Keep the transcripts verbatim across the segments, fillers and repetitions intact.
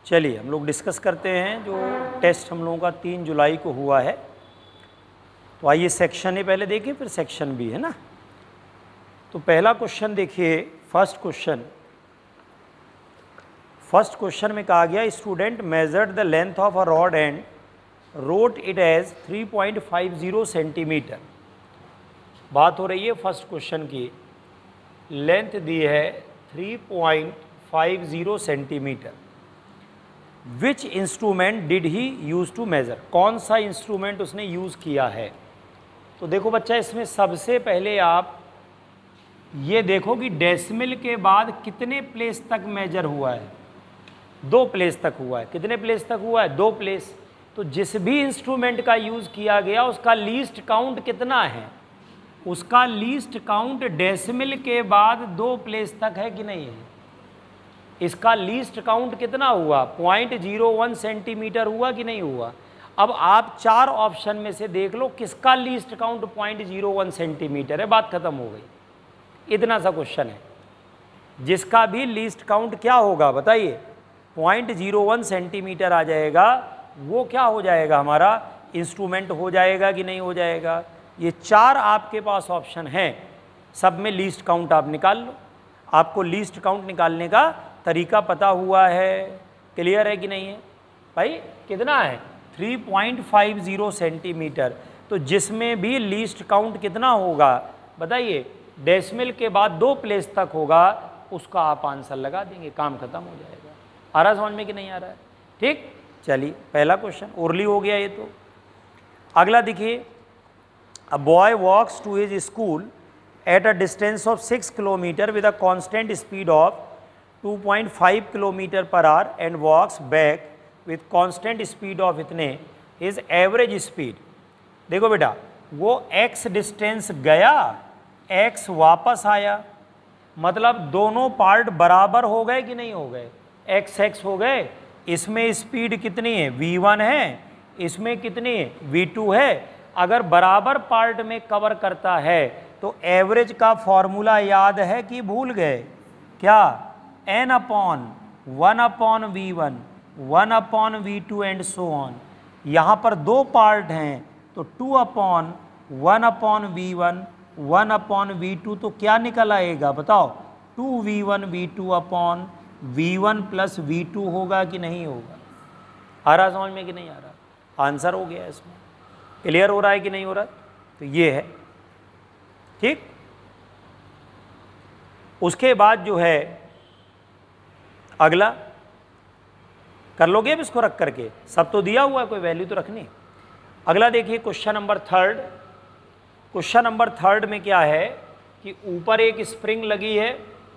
चलिए हम लोग डिस्कस करते हैं जो टेस्ट हम लोगों का तीन जुलाई को हुआ है। तो आइए सेक्शन ए पहले देखिए, फिर सेक्शन बी, है ना। तो पहला क्वेश्चन देखिए, फर्स्ट क्वेश्चन फर्स्ट क्वेश्चन में कहा गया student measured the length of a rod and wrote it as three point five zero centimetre. बात हो रही है फर्स्ट क्वेश्चन की, लेंथ दी है three point five zero centimetre. Which instrument did he use to measure, कौन सा instrument उसने यूज़ किया है। तो देखो बच्चा, इसमें सबसे पहले आप ये देखो कि डेसिमल के बाद कितने प्लेस तक मेजर हुआ है। दो प्लेस तक हुआ है। कितने प्लेस तक हुआ है? दो प्लेस। तो जिस भी इंस्ट्रूमेंट का यूज़ किया गया उसका लीस्ट काउंट कितना है? उसका लीस्ट काउंट डेसिमल के बाद दो प्लेस तक है कि नहीं है? इसका लीस्ट काउंट कितना हुआ? पॉइंट जीरो वन सेंटीमीटर हुआ कि नहीं हुआ? अब आप चार ऑप्शन में से देख लो किसका least count point zero one centimetre है, बात खत्म हो गई। इतना सा क्वेश्चन है। जिसका भी लीस्ट काउंट क्या होगा बताइए? पॉइंट जीरो वन सेंटीमीटर आ जाएगा, वो क्या हो जाएगा? हमारा इंस्ट्रूमेंट हो जाएगा कि नहीं हो जाएगा? ये चार आपके पास ऑप्शन हैं, सब में लीस्ट काउंट आप निकाल लो। आपको लीस्ट काउंट निकालने का तरीका पता हुआ है, क्लियर है कि नहीं है भाई? कितना है? Three point five zero centimetre. तो जिसमें भी लीस्ट काउंट कितना होगा बताइए? डेसिमल के बाद दो प्लेस तक होगा, उसका आप आंसर लगा देंगे, काम खत्म हो जाएगा। आ रहा समझ में कि नहीं आ रहा है? ठीक, चलिए पहला क्वेश्चन ओरली हो गया ये। तो अगला देखिए, a boy walks to his school at a distance of six kilometre with a constant speed of two point five kilometre per hour and walks back with constant speed of इतने his average speed. देखो बेटा, वो x distance गया, x वापस आया, मतलब दोनों part बराबर हो गए कि नहीं हो गए? x x हो गए। इसमें स्पीड कितनी है? वी वन है, इसमें कितनी है? वी टू है। अगर बराबर पार्ट में कवर करता है तो एवरेज का फॉर्मूला याद है कि भूल गए? क्या? N upon one upon v one, one upon v two and so on. यहाँ पर दो पार्ट हैं तो two upon one upon v one, one upon v two, तो क्या निकल आएगा बताओ? Two v one v two upon v one plus v two होगा कि नहीं होगा? आ रहा समझ में कि नहीं आ रहा? आंसर हो गया इसमें। क्लियर हो रहा है कि नहीं हो रहा? तो ये है, ठीक। उसके बाद जो है अगला कर लोगे अब इसको रख करके, सब तो दिया हुआ है, कोई वैल्यू तो रखनी। अगला देखिए question number third. Question number third में क्या है कि ऊपर एक स्प्रिंग लगी है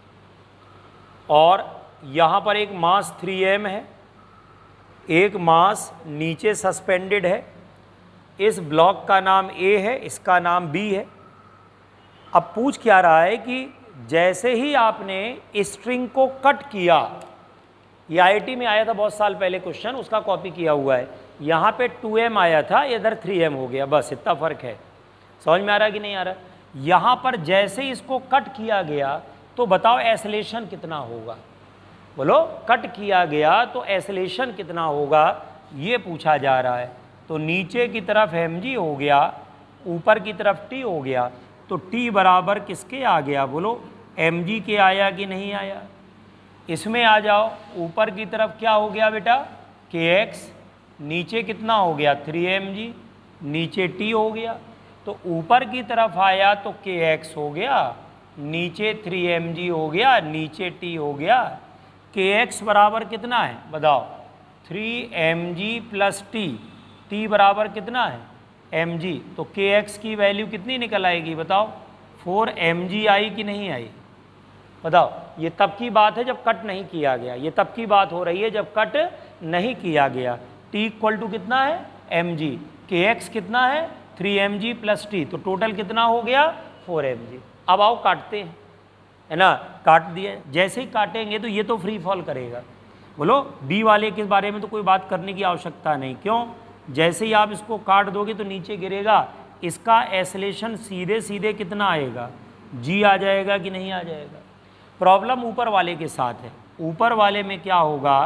और यहाँ पर एक मास थ्री एम है, एक मास नीचे सस्पेंडेड है। इस ब्लॉक का नाम ए है, इसका नाम बी है। अब पूछ क्या रहा है कि जैसे ही आपने स्ट्रिंग को कट किया, ये आई आई टी में आया था बहुत साल पहले क्वेश्चन, उसका कॉपी किया हुआ है। यहाँ पे टू एम आया था, इधर थ्री एम हो गया, बस इतना फ़र्क है। समझ में आ रहा है कि नहीं आ रहा? यहाँ पर जैसे ही इसको कट किया गया तो बताओ एसलेशन कितना होगा? बोलो, कट किया गया तो एसलेशन कितना होगा, ये पूछा जा रहा है। तो नीचे की तरफ एम जी हो गया, ऊपर की तरफ टी हो गया, तो टी बराबर किसके आ गया? बोलो, एम जी के आया कि नहीं आया? इसमें आ जाओ, ऊपर की तरफ क्या हो गया बेटा? के एक्स, नीचे कितना हो गया? थ्री एम जी, नीचे टी हो गया। तो ऊपर की तरफ आया तो के एक्स हो गया, नीचे थ्री एम जी हो गया, नीचे टी हो गया। के एक्स बराबर कितना है बताओ? Three m g plus T, T बराबर कितना है? M g. तो के एक्स की वैल्यू कितनी निकल आएगी बताओ? फोर एम जी आई कि नहीं आई? बताओ। ये तब की बात है जब कट नहीं किया गया, ये तब की बात हो रही है जब कट नहीं किया गया। टी इक्वल टू कितना है? M g. के एक्स कितना है? Three m g plus T, तो टोटल कितना हो गया? Four m g. अब आओ काटते हैं, है ना। काट दिए, जैसे ही काटेंगे तो ये तो फ्री फॉल करेगा। बोलो, बी वाले के बारे में तो कोई बात करने की आवश्यकता नहीं। क्यों? जैसे ही आप इसको काट दोगे तो नीचे गिरेगा, इसका एसलेशन सीधे सीधे कितना आएगा? जी आ जाएगा कि नहीं आ जाएगा? प्रॉब्लम ऊपर वाले के साथ है। ऊपर वाले में क्या होगा?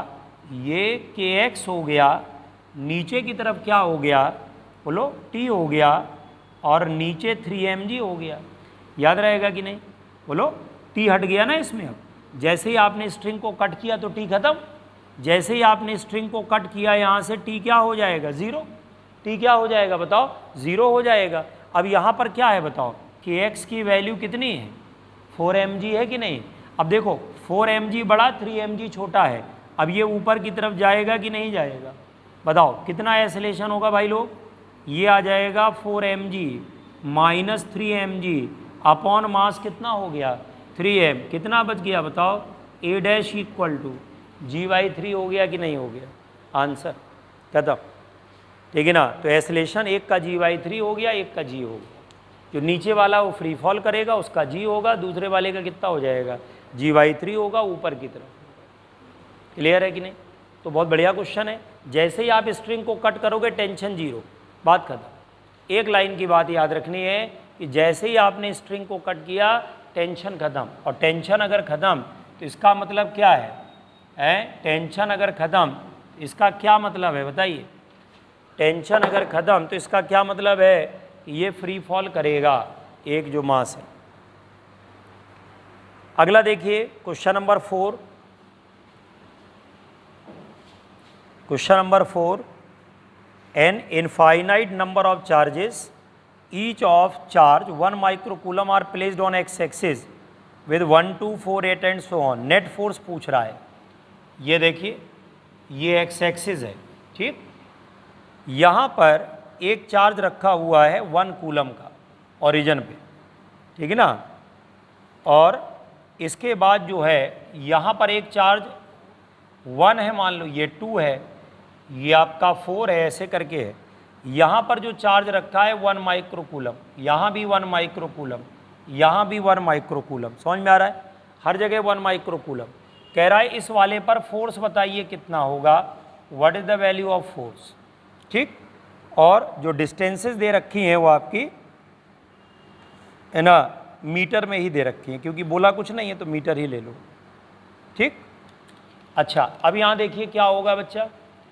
ये के एक्स हो गया, नीचे की तरफ क्या हो गया बोलो, टी हो गया, और नीचे थ्री एम जी हो गया। याद रहेगा कि नहीं बोलो, टी हट गया ना इसमें। अब जैसे ही आपने स्ट्रिंग को कट किया तो टी खत्म, जैसे ही आपने स्ट्रिंग को कट किया यहाँ से टी क्या हो जाएगा, ज़ीरो। टी क्या हो जाएगा बताओ, ज़ीरो हो जाएगा। अब यहाँ पर क्या है बताओ, कि एक्स की वैल्यू कितनी है, फोर एम जी है कि नहीं। अब देखो फोर एम जी बड़ा, थ्री एम जी छोटा है। अब ये ऊपर की तरफ जाएगा कि नहीं जाएगा, बताओ कितना एसलेशन होगा भाई लोग, ये आ जाएगा four m g minus three m g upon mass कितना हो गया, थ्री एम, कितना बच गया बताओ, a dash equal to g by three हो गया कि नहीं हो गया, आंसर खत्म। ठीक है ना। तो एसलेशन एक का जी बाई थ्री हो गया, एक का जी हो गया। जो नीचे वाला वो फ्री फॉल करेगा उसका जी होगा, दूसरे वाले का कितना हो जाएगा, जी बाई थ्री होगा ऊपर की तरफ। क्लियर है कि नहीं। तो बहुत बढ़िया क्वेश्चन है। जैसे ही आप स्ट्रिंग को कट करोगे टेंशन जीरो, बात खत्म। एक लाइन की बात याद रखनी है कि जैसे ही आपने स्ट्रिंग को कट किया टेंशन खत्म, और टेंशन अगर खत्म तो इसका मतलब क्या है, है? टेंशन अगर खत्म इसका क्या मतलब है बताइए, टेंशन अगर खत्म तो इसका क्या मतलब है कि ये फ्री फॉल करेगा, एक जो मास है। अगला देखिए question number four. Question number four, an infinite number of charges each of charge one microcoulomb are placed on x axis with one two four eight and so on. Net force पूछ रहा है। ये देखिए ये x axis है, ठीक। यहाँ पर एक चार्ज रखा हुआ है वन कूलम का ओरिजिन पे, ठीक है ना। और इसके बाद जो है यहाँ पर एक चार्ज वन है, मान लो ये टू है, ये आपका फोर है, ऐसे करके है। यहाँ पर जो चार्ज रखा है वन माइक्रोकूलम, यहाँ भी वन माइक्रोकूलम, यहाँ भी वन माइक्रोकूलम। समझ में आ रहा है, हर जगह वन माइक्रोकूलम। कह रहा है इस वाले पर फोर्स बताइए कितना होगा, what is the value of force, ठीक। और जो डिस्टेंसेस दे रखी हैं वो आपकी है ना मीटर में ही दे रखी हैं, क्योंकि बोला कुछ नहीं है तो मीटर ही ले लो, ठीक। अच्छा अब यहाँ देखिए क्या होगा बच्चा,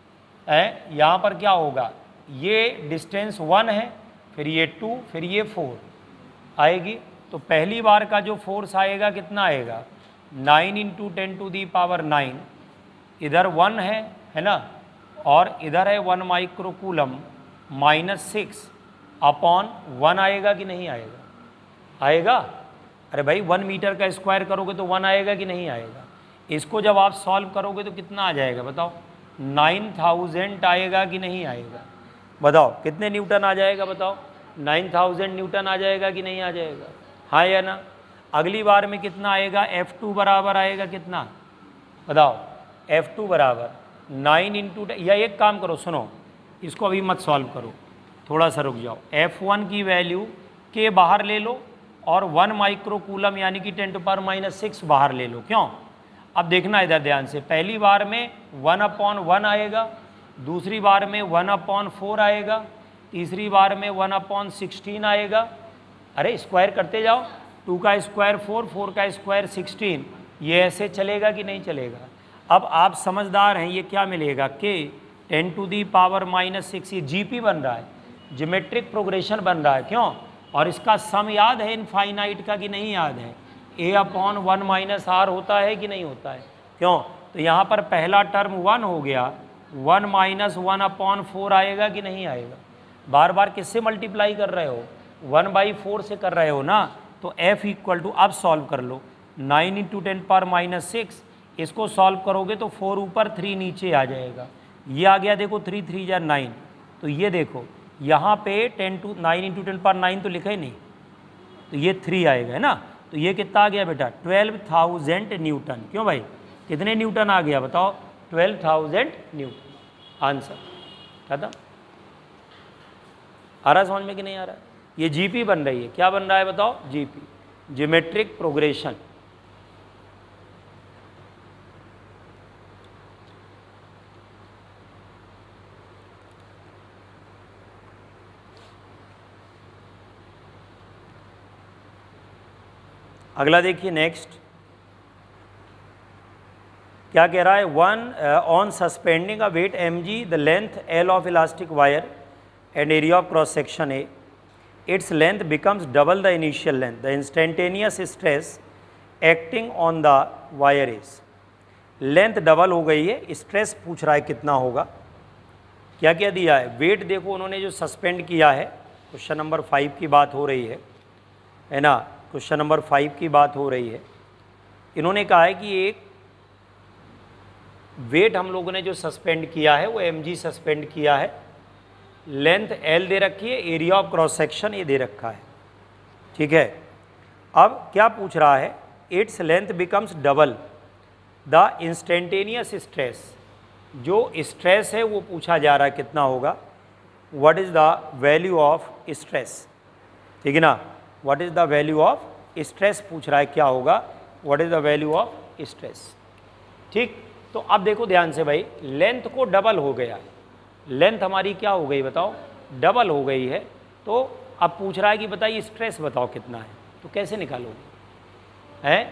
है यहाँ पर क्या होगा, ये डिस्टेंस वन है, फिर ये टू, फिर ये फोर आएगी। तो पहली बार का जो फोर्स आएगा कितना आएगा, nine into ten to the power nine, इधर वन है है ना, और इधर है one microcoulomb minus six upon one आएगा कि नहीं आएगा, आएगा। अरे भाई वन मीटर का स्क्वायर करोगे तो वन आएगा कि नहीं आएगा। इसको जब आप सॉल्व करोगे तो कितना आ जाएगा बताओ, नाइन थाउजेंड आएगा कि नहीं आएगा, बताओ कितने न्यूटन आ जाएगा, बताओ नाइन थाउजेंड न्यूटन आ जाएगा कि नहीं आ जाएगा, हाँ या ना। अगली बार में कितना आएगा, एफ टू बराबर आएगा कितना बताओ, एफ टू बराबर नाइन इंटू, या एक काम करो सुनो, इसको अभी मत सॉल्व करो, थोड़ा सा रुक जाओ। एफ वन की वैल्यू के बाहर ले लो और वन माइक्रोकूलम यानी कि ten to power minus six बाहर ले लो। क्यों, अब देखना इधर ध्यान से, पहली बार में वन अपॉन वन आएगा, दूसरी बार में वन अपॉन फोर आएगा, तीसरी बार में वन अपॉन सिक्सटीन आएगा। अरे स्क्वायर करते जाओ, टू का स्क्वायर फोर, फोर का स्क्वायर सिक्सटीन, ये ऐसे चलेगा कि नहीं चलेगा। अब आप समझदार हैं, ये क्या मिलेगा, k ten to the power minus six, ये जीपी बन रहा है, ज्योमेट्रिक प्रोग्रेशन बन रहा है। क्यों, और इसका सम याद है इनफाइनाइट का कि नहीं याद है, a upon one minus r होता है कि नहीं होता है। क्यों, तो यहाँ पर पहला टर्म वन हो गया, one minus one upon four आएगा कि नहीं आएगा। बार बार किससे मल्टीप्लाई कर रहे हो, वन बाई फोर से कर रहे हो ना। तो एफ इक्वल टू, अब सॉल्व कर लो, nine into ten power minus six, इसको सॉल्व करोगे तो फोर ऊपर थ्री नीचे आ जाएगा, ये आ गया देखो थ्री थ्री या नाइन। तो ये देखो यहाँ पे ten to nine into ten power nine तो लिखा ही नहीं, तो ये थ्री आएगा है ना। तो ये कितना आ गया बेटा, ट्वेल्व थाउजेंड न्यूटन। क्यों भाई, कितने न्यूटन आ गया बताओ, ट्वेल्व थाउजेंड न्यूटन। आंसर खत्म। आ रहा समझ में कि नहीं आ रहा। ये जीपी बन रही है, क्या बन रहा है बताओ, जीपी, ज्योमेट्रिक प्रोग्रेशन। अगला देखिए नेक्स्ट, क्या कह रहा है, one on suspending a weight m g the length l of elastic wire and area of cross section A, its length becomes double the initial length, the instantaneous stress acting on the wire is, length double हो गई है, stress पूछ रहा है कितना होगा। क्या क्या दिया है, वेट देखो उन्होंने जो सस्पेंड किया है, क्वेश्चन नंबर फाइव की बात हो रही है है ना, क्वेश्चन नंबर फाइव की बात हो रही है। इन्होंने कहा है कि एक वेट हम लोगों ने जो सस्पेंड किया है वो एम जी सस्पेंड किया है, लेंथ एल दे रखी है, एरिया ऑफ क्रॉस सेक्शन ये दे रखा है, ठीक है। अब क्या पूछ रहा है, its length becomes double the instantaneous stress, जो स्ट्रेस है वो पूछा जा रहा है कितना होगा, what is the value of stress, ठीक है ना, what is the value of stress पूछ रहा है क्या होगा, what is the value of stress, ठीक। तो अब देखो ध्यान से भाई, लेंथ को डबल हो गया, लेंथ हमारी क्या हो गई बताओ, डबल हो गई है, तो अब पूछ रहा है कि बताइए स्ट्रेस बताओ कितना है, तो कैसे निकालोगे हैं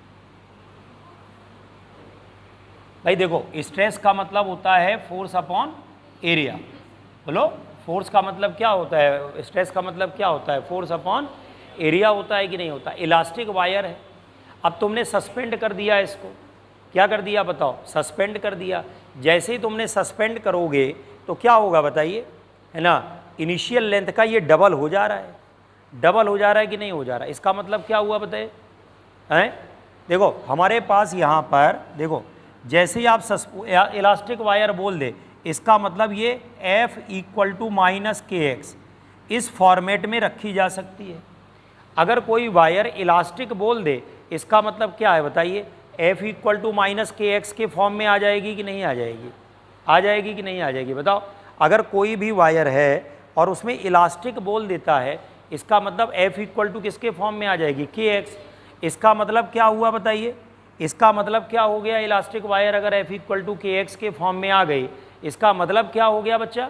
भाई। देखो स्ट्रेस का मतलब होता है फोर्स अपॉन एरिया, बोलो फोर्स का मतलब क्या होता है, स्ट्रेस का मतलब क्या होता है, फोर्स अपॉन एरिया होता है कि नहीं होता। इलास्टिक वायर है, अब तुमने सस्पेंड कर दिया इसको, क्या कर दिया बताओ, सस्पेंड कर दिया। जैसे ही तुमने सस्पेंड करोगे तो क्या होगा बताइए, है ना, इनिशियल लेंथ का ये डबल हो जा रहा है, डबल हो जा रहा है कि नहीं हो जा रहा है। इसका मतलब क्या हुआ बताइए, हैं देखो हमारे पास यहाँ पर देखो, जैसे ही आप इलास्टिक वायर बोल दे, इसका मतलब ये F इक्वल टू माइनस के एक्स इस फॉर्मेट में रखी जा सकती है। अगर कोई वायर इलास्टिक बोल दे, इसका मतलब क्या है बताइए, F इक्वल टू माइनस के एक्स के फॉर्म में आ जाएगी कि नहीं आ जाएगी, आ जाएगी कि नहीं आ जाएगी बताओ। अगर कोई भी वायर है और उसमें इलास्टिक बोल देता है, इसका मतलब F इक्वल टू किसके फॉर्म में आ जाएगी, के एक्स। इसका मतलब क्या हुआ बताइए, इसका मतलब क्या हो गया, इलास्टिक वायर अगर F equal to k x के फॉर्म में आ गई, इसका मतलब क्या हो गया बच्चा,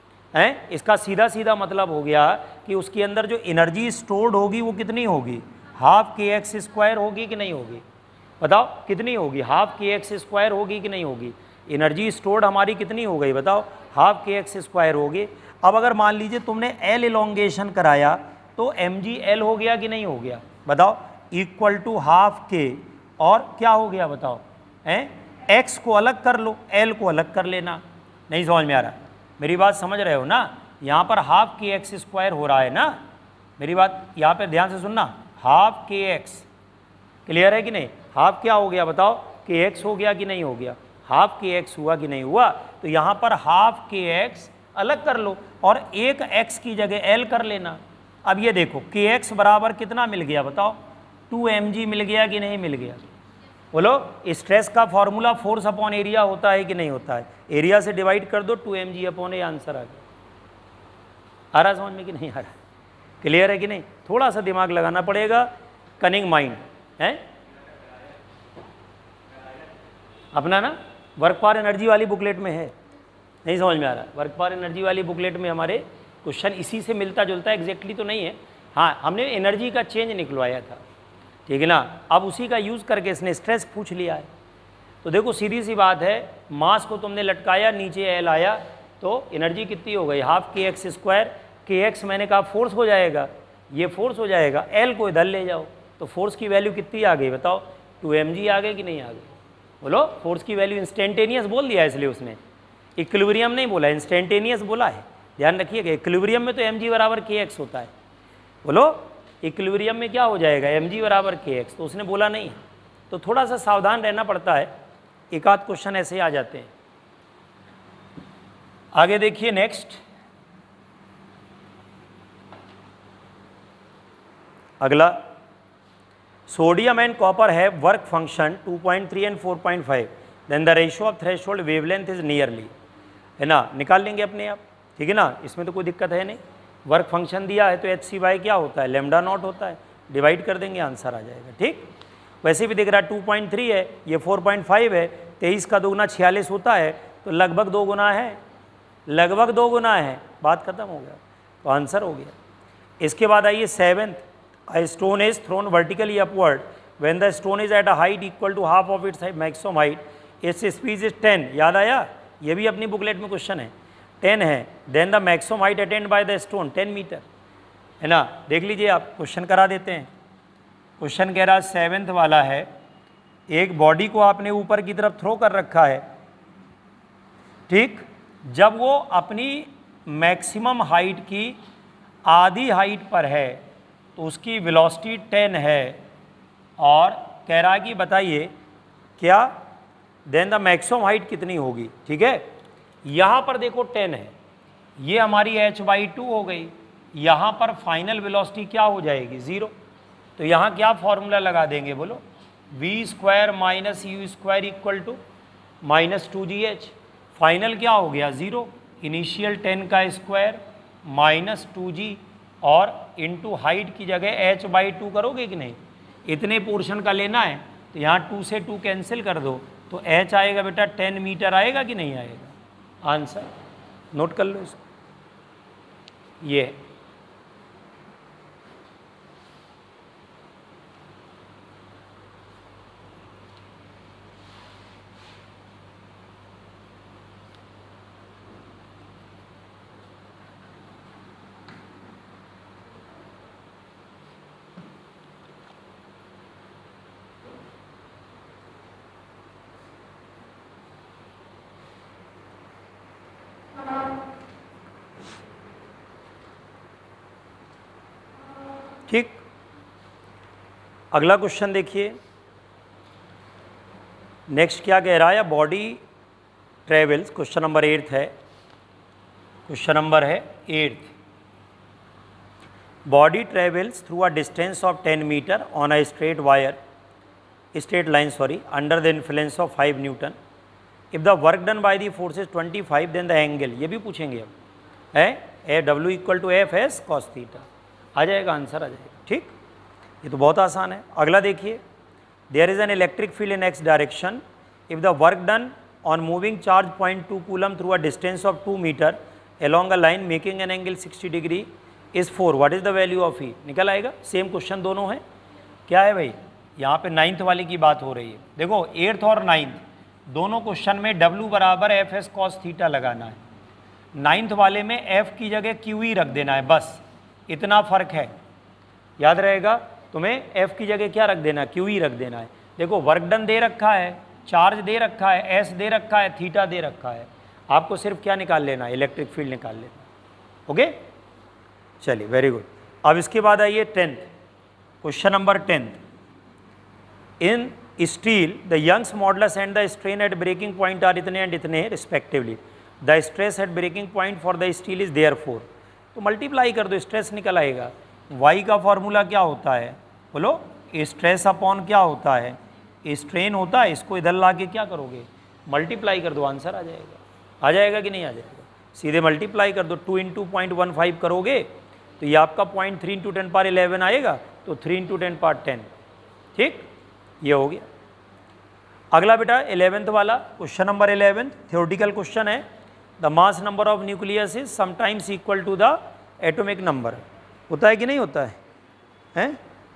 हैं इसका सीधा सीधा मतलब हो गया कि उसके अंदर जो एनर्जी स्टोर्ड होगी वो कितनी होगी, हाफ के एक्स स्क्वायर होगी कि नहीं होगी, बताओ कितनी होगी, हाफ के एक्स स्क्वायर होगी कि नहीं होगी। एनर्जी स्टोर्ड हमारी कितनी हो गई बताओ, हाफ के एक्स स्क्वायर होगी। अब अगर मान लीजिए तुमने एल इलोंगेशन कराया तो एम जी एल हो गया कि नहीं हो गया बताओ, इक्वल टू हाफ के, और क्या हो गया बताओ, हैं एक्स को अलग कर लो, एल को अलग कर लेना। नहीं समझ में आ रहा, मेरी बात समझ रहे हो ना, यहाँ पर हाफ के एक्स स्क्वायर हो रहा है ना, मेरी बात यहाँ पे ध्यान से सुनना, हाफ के एक्स, क्लियर है कि नहीं, हाफ क्या हो गया बताओ, के एक्स हो गया कि नहीं हो गया, हाफ के एक्स हुआ कि नहीं हुआ। तो यहाँ पर हाफ के एक्स अलग कर लो और एक एक्स की जगह एल कर लेना। अब ये देखो के एक्स बराबर कितना मिल गया बताओ, टू एम जी मिल गया कि नहीं मिल गया, बोलो। स्ट्रेस का फॉर्मूला फोर्स अपॉन एरिया होता है कि नहीं होता है, एरिया से डिवाइड कर दो, two m g upon a, answer आ गया। आ रहा समझ में कि नहीं आ रहा, क्लियर है कि नहीं, थोड़ा सा दिमाग लगाना पड़ेगा, कनिंग माइंड है अपना ना। वर्क पावर एनर्जी वाली बुकलेट में है, नहीं समझ में आ रहा, वर्क पावर एनर्जी वाली बुकलेट में हमारे क्वेश्चन इसी से मिलता जुलता है, एग्जैक्टली तो नहीं है, हाँ हमने एनर्जी का चेंज निकलवाया था, ठीक है ना। अब उसी का यूज़ करके इसने स्ट्रेस पूछ लिया है। तो देखो सीधी सी बात है, मास को तुमने लटकाया, नीचे एल आया, तो एनर्जी कितनी हो गई, हाफ के एक्स स्क्वायर, के एक्स मैंने कहा फोर्स हो जाएगा, ये फोर्स हो जाएगा, एल को इधर ले जाओ, तो फोर्स की वैल्यू कितनी आ गई बताओ, टू एम जी आ गई कि नहीं आ गई, बोलो। फोर्स की वैल्यू इंस्टेंटेनियस बोल दिया इसलिए उसने, इक्विलिब्रियम नहीं बोला, इंस्टेंटेनियस बोला है, ध्यान रखिएगा। इक्विलिब्रियम में तो एम जी बराबर के एक्स होता है, बोलो। इक्विलिब्रियम में क्या हो जाएगा, एम जी बराबर के एक्स, तो उसने बोला नहीं है। तो थोड़ा सा सावधान रहना पड़ता है, एक आध क्वेश्चन ऐसे आ जाते हैं। आगे देखिए नेक्स्ट, अगला, सोडियम एंड कॉपर है work function two point three and four point five, then the ratio of threshold wavelength is nearly, है ना, निकाल लेंगे अपने आप, ठीक है ना, इसमें तो कोई दिक्कत है नहीं। वर्क फंक्शन दिया है तो एच सी बाई क्या होता है, लेमडा नॉट होता है, डिवाइड कर देंगे आंसर आ जाएगा, ठीक। वैसे भी दिख रहा है टू पॉइंट थ्री है, ये फोर पॉइंट फाइव है, तेईस का दोगुना छियालीस होता है, तो लगभग दो गुना है, लगभग दो गुना है, बात खत्म हो गया, तो आंसर हो गया। इसके बाद आइए seventh, a stone is thrown vertically upward when the stone is at a height equal to half of its maximum height, its speed is ten, याद आया, ये भी अपनी बुकलेट में क्वेश्चन है, टेन है, then the maximum height attained by the stone ten metre, है ना। देख लीजिए आप, क्वेश्चन करा देते हैं। क्वेश्चन कह रहा सेवेंथ वाला है, एक बॉडी को आपने ऊपर की तरफ थ्रो कर रखा है, ठीक, जब वो अपनी मैक्सिमम हाइट की आधी हाइट पर है तो उसकी वेलोसिटी टेन है, और कह रहा है कि बताइए क्या, देन द मैक्सिमम हाइट कितनी होगी, ठीक है। यहाँ पर देखो टेन है, ये हमारी एच बाई टू हो गई, यहाँ पर फाइनल वेलोसिटी क्या हो जाएगी, ज़ीरो। तो यहाँ क्या फॉर्मूला लगा देंगे बोलो, v square minus u square equal to minus two g h, final क्या हो गया ज़ीरो, इनिशियल टेन का स्क्वायर माइनस टू जी और इनटू हाइट की जगह एच बाई टू करोगे कि नहीं, इतने पोर्शन का लेना है, तो यहाँ टू से टू कैंसिल कर दो, तो एच आएगा बेटा टेन मीटर आएगा कि नहीं आएगा, आंसर नोट कर लो इसको, ये ठीक। अगला क्वेश्चन देखिए, नेक्स्ट क्या कह रहा है, body travels, question number eighth है, क्वेश्चन नंबर है eighth, body travels through a distance of ten metre on a straight wire, straight line sorry, under the influence of five newton, if the work done by the forces twenty five then the angle, ये भी पूछेंगे अब, है ए W equal to F S cos theta, आ जाएगा, answer आ जाएगा, ठीक, ये तो बहुत आसान है। अगला देखिए, there is an electric field in x direction, if the work done on moving charge point two coulomb through a distance of two metre along a line making an angle sixty degree is four, what is the value of E, निकल आएगा। Same question दोनों है, क्या है भाई, यहाँ पे ninth वाले की बात हो रही है, देखो एट्थ और नाइन्थ दोनों क्वेश्चन में W बराबर एफ एस कॉस थीटा लगाना है, नाइन्थ वाले में F की जगह क्यू ई रख देना है, बस इतना फ़र्क है, याद रहेगा तुम्हें, F की जगह क्या रख देना है, क्यू ई रख देना है। देखो वर्क डन दे रखा है, चार्ज दे रखा है, S दे रखा है, थीटा दे रखा है, आपको सिर्फ क्या निकाल लेना है, इलेक्ट्रिक फील्ड निकाल लेना, ओके। चलिए वेरी गुड। अब इसके बाद आइए tenth, question number tenth, in steel the Young's modulus and the strain at breaking point are इतने एंड इतने रिस्पेक्टिवली, the stress at breaking point for the steel is there four, तो multiply कर दो, स्ट्रेस निकल आएगा। वाई का formula क्या होता है बोलो, स्ट्रेस अपॉन क्या होता है, स्ट्रेन होता है, इसको इधर ला के क्या करोगे, मल्टीप्लाई कर दो, आंसर आ जाएगा। आ जाएगा कि नहीं आ जाएगा, सीधे मल्टीप्लाई कर दो, two into point one five करोगे तो ये आपका point three into ten power eleven आएगा, तो three into ten power ten, ठीक, ये हो गया। अगला बेटा इलेवेंथ वाला question number eleventh, theoretical question है, the mass number of nucleus is sometimes equal to the atomic number, होता है कि नहीं होता है, हैं,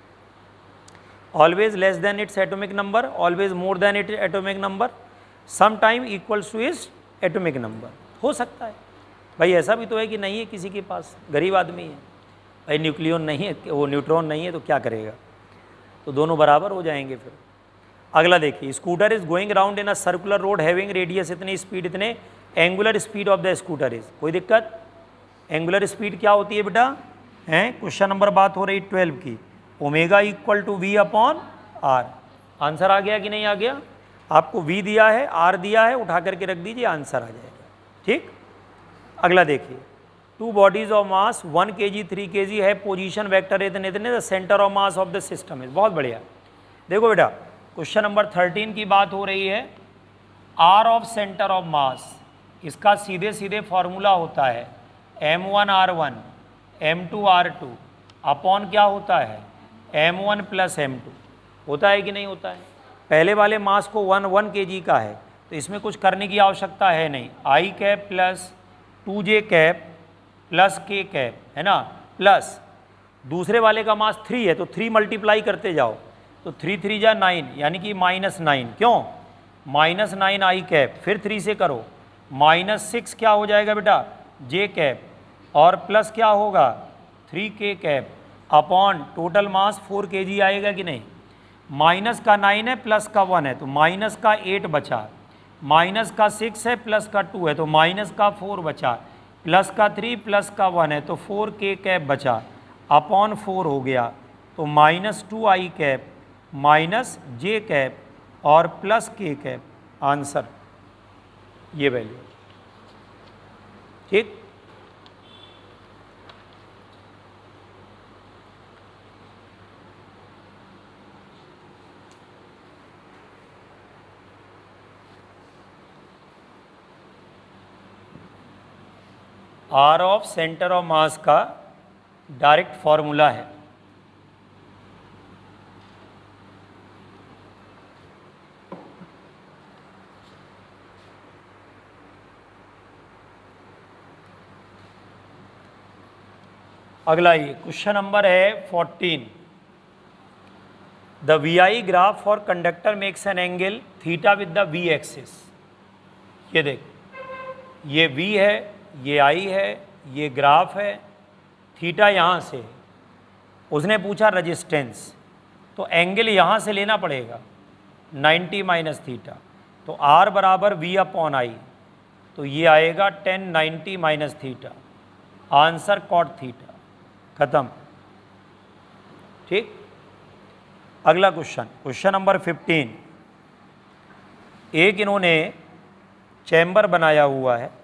always less than its atomic number, always more than its atomic number, some time equals to its atomic number, हो सकता है भाई, ऐसा भी तो है कि नहीं है किसी के पास, गरीब आदमी है भाई, न्यूक्लियन नहीं है, वो न्यूट्रॉन नहीं है, तो क्या करेगा, तो दोनों बराबर हो जाएंगे फिर। अगला देखिए, scooter is going round in a circular road having radius इतनी, स्पीड इतने, angular speed of the scooter is, कोई दिक्कत, एंगुलर स्पीड क्या होती है बेटा, हैं, क्वेश्चन नंबर बात हो रही ट्वेल्व की, omega equal to v upon r, answer आ गया कि नहीं आ गया, आपको v दिया है, r दिया है, उठा करके रख दीजिए, आंसर आ जाएगा, ठीक। अगला देखिए, two bodies of mass one k g three के जी है, पोजीशन वेक्टर इतने इतने, the centre of mass of the system is, बहुत बढ़िया। देखो बेटा क्वेश्चन नंबर थर्टीन की बात हो रही है, R of centre of mass, इसका सीधे सीधे फॉर्मूला होता है M one R one M two R two upon क्या होता है, M one plus M two, होता है कि नहीं होता है। पहले वाले मास को वन वन के जी का है, तो इसमें कुछ करने की आवश्यकता है नहीं, I cap plus two J cap plus K cap, है ना, प्लस दूसरे वाले का मास थ्री है, तो थ्री मल्टीप्लाई करते जाओ, तो थ्री थ्री जा नाइन, यानी कि माइनस नाइन, क्यों, माइनस नाइन आई कैप, फिर थ्री से करो, माइनस सिक्स क्या हो जाएगा बेटा जे कैप, और प्लस क्या होगा three K cap upon total mass four K G आएगा कि नहीं। माइनस का नाइन है प्लस का वन है तो माइनस का एट बचा, माइनस का सिक्स है प्लस का टू है तो माइनस का फोर बचा, प्लस का थ्री प्लस का वन है तो फोर के कैप बचा, अपॉन फोर हो गया तो माइनस टू आई कैप माइनस जे कैप और प्लस के कैप, आंसर ये वैल्यू। ठीक, R of centre of mass का डायरेक्ट फॉर्मूला है, अगला ये क्वेश्चन नंबर है fourteen. The V I graph for conductor makes an angle theta with the V axis. ये देख, ये v है, ये i है, ये ग्राफ है, थीटा यहाँ से है। उसने पूछा रेजिस्टेंस, तो एंगल यहाँ से लेना पड़ेगा नाइन्टी माइनस थीटा, तो r बराबर v अपॉन आई, तो ये आएगा ten ninety minus theta, answer cot theta, खत्म। ठीक, अगला क्वेश्चन, क्वेश्चन नंबर फिफ्टीन। एक इन्होंने चैम्बर बनाया हुआ है,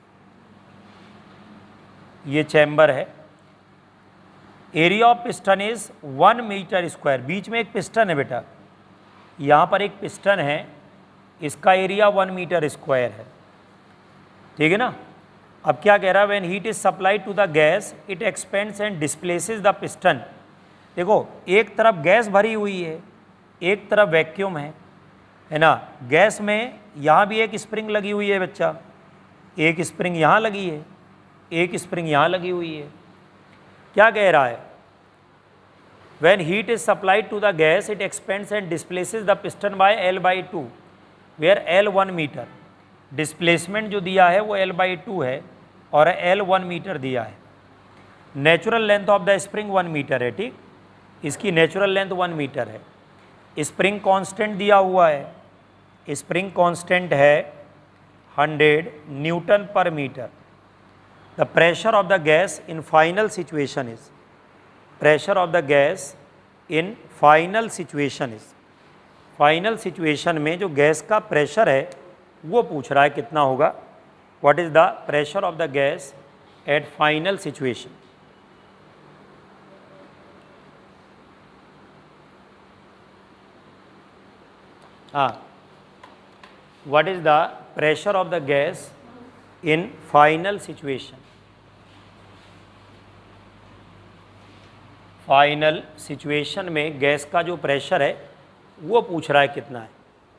ये चैम्बर है, area of piston is one metre square, बीच में एक पिस्टन है बेटा, यहाँ पर एक पिस्टन है, इसका एरिया वन मीटर स्क्वायर है, ठीक है ना। अब क्या कह रहा है, when heat is supplied to the gas it expands and displaces the piston. देखो, एक तरफ गैस भरी हुई है, एक तरफ वैक्यूम है, है ना। गैस में यहाँ भी एक स्प्रिंग लगी हुई है बच्चा, एक स्प्रिंग यहाँ लगी है, एक स्प्रिंग यहाँ लगी हुई है। क्या कह रहा है, when heat is supplied to the gas it expands and displaces the piston by L by two, where L one metre, displacement जो दिया है वो एल बाई टू है और एल वन मीटर दिया है। Natural length of the spring one metre है, ठीक, इसकी नेचुरल लेंथ वन मीटर है। स्प्रिंग कांस्टेंट दिया हुआ है, स्प्रिंग कांस्टेंट है hundred newton per metre. The pressure of the gas in final situation is, pressure of the gas in final situation is, final situation में जो gas का pressure है वो पूछ रहा है कितना होगा। What is the pressure of the gas at final situation. हाँ, what is the pressure of the gas in final situation. Final situation में गैस का जो प्रेशर है वो पूछ रहा है कितना है।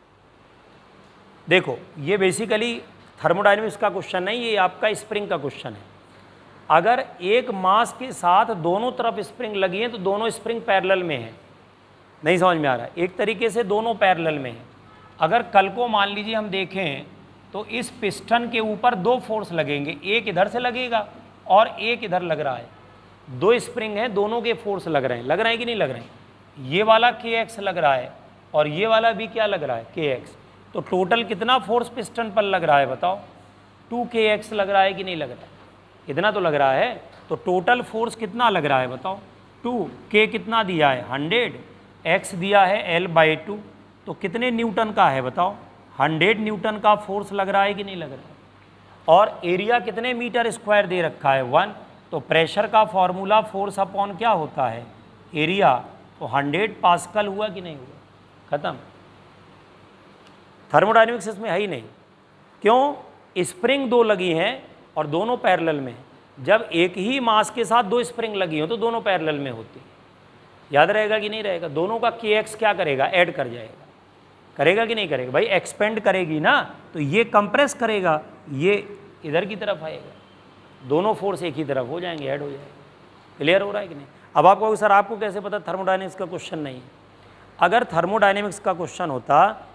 देखो, ये बेसिकली थर्मोडायनेमिक्स का क्वेश्चन नहीं, ये आपका स्प्रिंग का क्वेश्चन है। अगर एक मास के साथ दोनों तरफ स्प्रिंग लगी है तो दोनों स्प्रिंग पैरेलल में है, नहीं समझ में आ रहा है, एक तरीके से दोनों पैरेलल में है। अगर कल को मान लीजिए हम देखें तो इस पिस्टन के ऊपर दो फोर्स लगेंगे, एक इधर से लगेगा और एक इधर लग रहा है, दो स्प्रिंग हैं, दोनों के फोर्स लग रहे हैं, लग रहे हैं कि नहीं लग रहे हैं। ये वाला के एक्स लग रहा है और ये वाला भी क्या लग रहा है, के एक्स। तो टोटल कितना फोर्स पिस्टन पर लग रहा है बताओ, टू के एक्स लग रहा है कि नहीं लग रहा है, इतना तो लग रहा है। तो टोटल फोर्स कितना लग रहा है बताओ, टू, के कितना दिया है हंड्रेड, एक्स दिया है एल बाई टू, तो कितने न्यूटन का है बताओ, हंड्रेड न्यूटन का फोर्स लग रहा है कि नहीं लग रहा है। और एरिया कितने मीटर स्क्वायर दे रखा है, वन। तो प्रेशर का फॉर्मूला फोर्स अपॉन क्या होता है, एरिया, तो हंड्रेड पास्कल हुआ कि नहीं हुआ, खत्म। थर्मोडायनेमिक्स इसमें है ही नहीं, क्यों, स्प्रिंग दो लगी हैं और दोनों पैरेलल में। जब एक ही मास के साथ दो स्प्रिंग लगी हो तो दोनों पैरेलल में होती, याद रहेगा कि नहीं रहेगा। दोनों का के एक्स क्या करेगा, ऐड कर जाएगा, करेगा कि नहीं करेगा भाई, एक्सपेंड करेगी ना, तो ये कंप्रेस करेगा, ये इधर की तरफ आएगा, दोनों फोर्स एक ही तरफ हो जाएंगे, ऐड हो जाएगा। क्लियर हो रहा है कि नहीं। अब आपको सर आपको कैसे पता थर्मोडायनेमिक्स का क्वेश्चन नहीं है। अगर थर्मोडायनेमिक्स का क्वेश्चन होता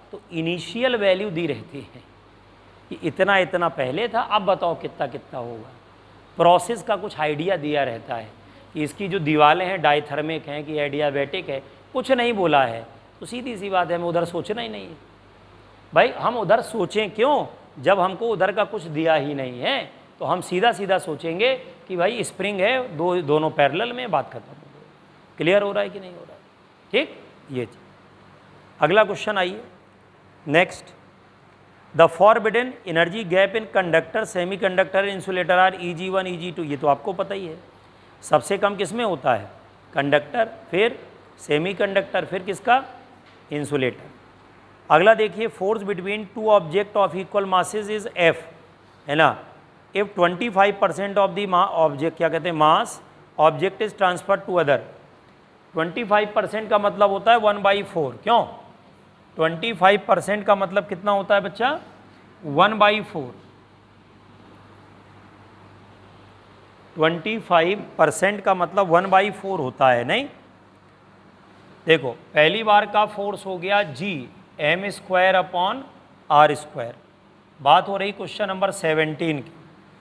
तो इनिशियल वैल्यू दी रहती है कि इतना इतना पहले था, अब बताओ कितना कितना होगा। प्रोसेस का कुछ आइडिया दिया रहता है कि इसकी जो दीवारें हैं डायथर्मिक हैं कि एडियाबैटिक है, कुछ नहीं बोला है तो सीधी सी बात है हमें उधर सोचना ही नहीं है। भाई हम उधर सोचें क्यों, जब हमको उधर का कुछ दिया ही नहीं है तो हम सीधा सीधा सोचेंगे कि भाई स्प्रिंग है, दो दोनों पैरेलल में, बात खत्म हो गई। क्लियर हो रहा है कि नहीं हो रहा है? ठीक, ये चीज। अगला क्वेश्चन आइए next. The forbidden energy gap in conductor, semi conductor, insulator are E G one, E G two. ये तो आपको पता ही है। सबसे कम किस में होता है? कंडक्टर, फिर सेमी कंडक्टर, फिर किसका? इंसुलेटर। अगला देखिए, force between two object of equal masses is F, है ना। If twenty five percent of the object, क्या कहते हैं, mass object is transfer to other. Twenty five percent का मतलब होता है वन बाई फोर। क्यों? ट्वेंटी फाइव परसेंट का मतलब कितना होता है बच्चा? One by four. Twenty five percent का मतलब वन बाई फोर होता है, नहीं? देखो, पहली बार का फोर्स हो गया G, M square upon R square. बात हो रही क्वेश्चन नंबर सेवनटीन की,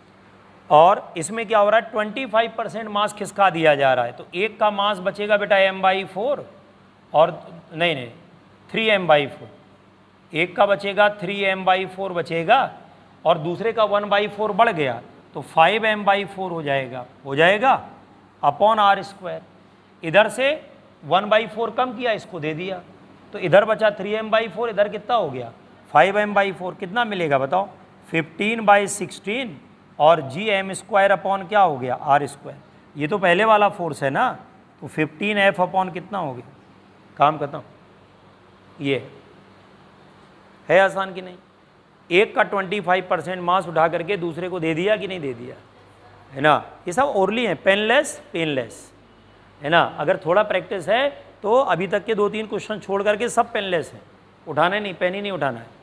और इसमें क्या हो रहा है? ट्वेंटी फाइव परसेंट मास किसका दिया जा रहा है? तो एक का मास बचेगा बेटा एम बाई फोर, और नहीं नहीं थ्री एम बाई फोर। एक का बचेगा थ्री एम बाई फोर बचेगा, और दूसरे का वन बाई फोर बढ़ गया तो फाइव एम बाई फोर हो जाएगा, हो जाएगा अपॉन आर स्क्वायर। इधर से वन बाई फोर कम किया, इसको दे दिया, तो इधर बचा थ्री एम बाई फोर, इधर कितना हो गया? Five M by four. कितना मिलेगा बताओ? फिफ्टीन बाई सिक्सटीन, और जी एम स्क्वायर अपॉन क्या हो गया? R square. ये तो पहले वाला फोर्स है ना, तो फिफ्टीन एफ अपॉन कितना हो गया? काम खत्म। ये है आसान कि नहीं? एक का ट्वेंटी फाइव परसेंट मास उठा करके दूसरे को दे दिया कि नहीं दे दिया, है ना। ये सब ओरली है, पेनलेस पेनलेस, है ना। अगर थोड़ा प्रैक्टिस है तो अभी तक के दो तीन क्वेश्चन छोड़ करके सब पेनलेस हैं, उठाना नहीं, पेन ही नहीं उठाना है।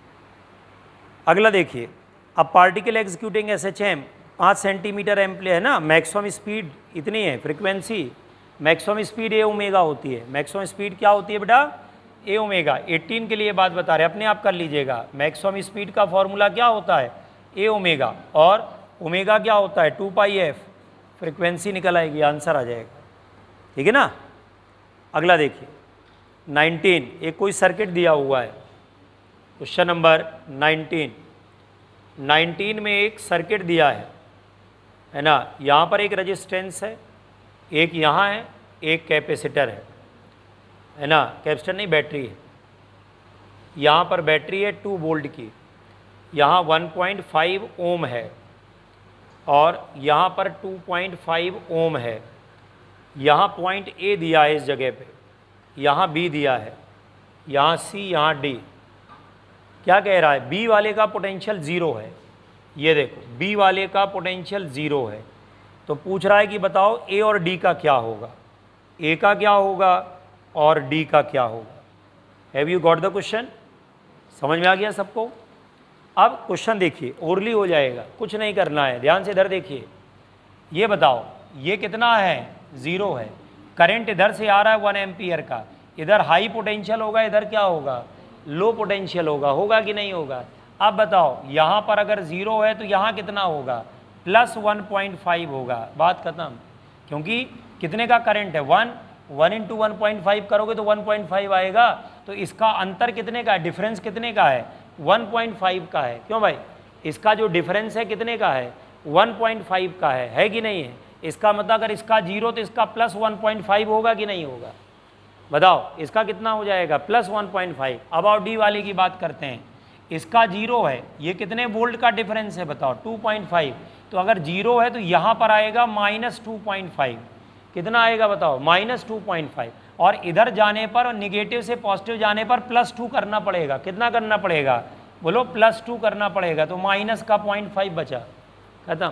अगला देखिए, अब particle executing S H M पाँच सेंटीमीटर एम्पले, है ना। मैक्सिमम स्पीड इतनी है, frequency, maximum speed A omega होती है। मैक्सिमम स्पीड क्या होती है बेटा? ए ओमेगा। एटीन के लिए बात बता रहे, अपने आप कर लीजिएगा। मैक्सिमम स्पीड का फॉर्मूला क्या होता है? ए ओमेगा, और ओमेगा क्या होता है? To pi F. फ्रीक्वेंसी निकल आएगी, आंसर आ जाएगा, ठीक है ना। अगला देखिए नाइनटीन, एक कोई सर्किट दिया हुआ है, क्वेश्चन नंबर नाइनटीन। नाइनटीन में एक सर्किट दिया है, है ना। यहाँ पर एक रेजिस्टेंस है, एक यहाँ है, एक कैपेसिटर है, है ना। कैपेसिटर नहीं, बैटरी है। यहाँ पर बैटरी है टू वोल्ट की, यहाँ वन पॉइंट फाइव ओम है, और यहाँ पर टू पॉइंट फाइव ओम है। यहाँ पॉइंट ए दिया है इस जगह पे, यहाँ बी दिया है, यहाँ सी, यहाँ डी। क्या कह रहा है? बी वाले का पोटेंशियल ज़ीरो है। ये देखो, बी वाले का पोटेंशियल ज़ीरो है, तो पूछ रहा है कि बताओ ए और डी का क्या होगा, ए का क्या होगा और डी का क्या होगा। Have you got the question? समझ में आ गया सबको? अब क्वेश्चन देखिए, ओरली हो जाएगा, कुछ नहीं करना है, ध्यान से इधर देखिए। ये बताओ, ये कितना है? ज़ीरो है। करंट इधर से आ रहा है वन एम्पियर का, इधर हाई पोटेंशियल होगा, इधर क्या होगा? लो पोटेंशियल होगा, होगा कि नहीं होगा? अब बताओ, यहाँ पर अगर ज़ीरो है तो यहाँ कितना होगा? प्लस वन पॉइंट फाइव होगा, बात खत्म। क्योंकि कितने का करंट है? One, one into one point five करोगे तो वन पॉइंट फाइव आएगा, तो इसका अंतर कितने का है? डिफरेंस कितने का है? वन पॉइंट फाइव का है। क्यों भाई? इसका जो डिफरेंस है कितने का है? वन पॉइंट फाइव का है, है कि नहीं है? इसका मतलब अगर इसका जीरो तो इसका प्लस वन पॉइंट फाइव होगा कि नहीं होगा? बताओ, इसका कितना हो जाएगा? Plus one point five. अब आओ डी वाले की बात करते हैं। इसका जीरो है, ये कितने वोल्ट का डिफरेंस है बताओ? Two point five. तो अगर जीरो है तो यहाँ पर आएगा माइनस टू पॉइंट फाइव। कितना आएगा बताओ? Minus two point five. और इधर जाने पर, निगेटिव से पॉजिटिव जाने पर प्लस टू करना पड़ेगा। कितना करना पड़ेगा? बोलो, प्लस टू करना पड़ेगा, तो माइनस का पॉइंट फाइव बचा, खत्म।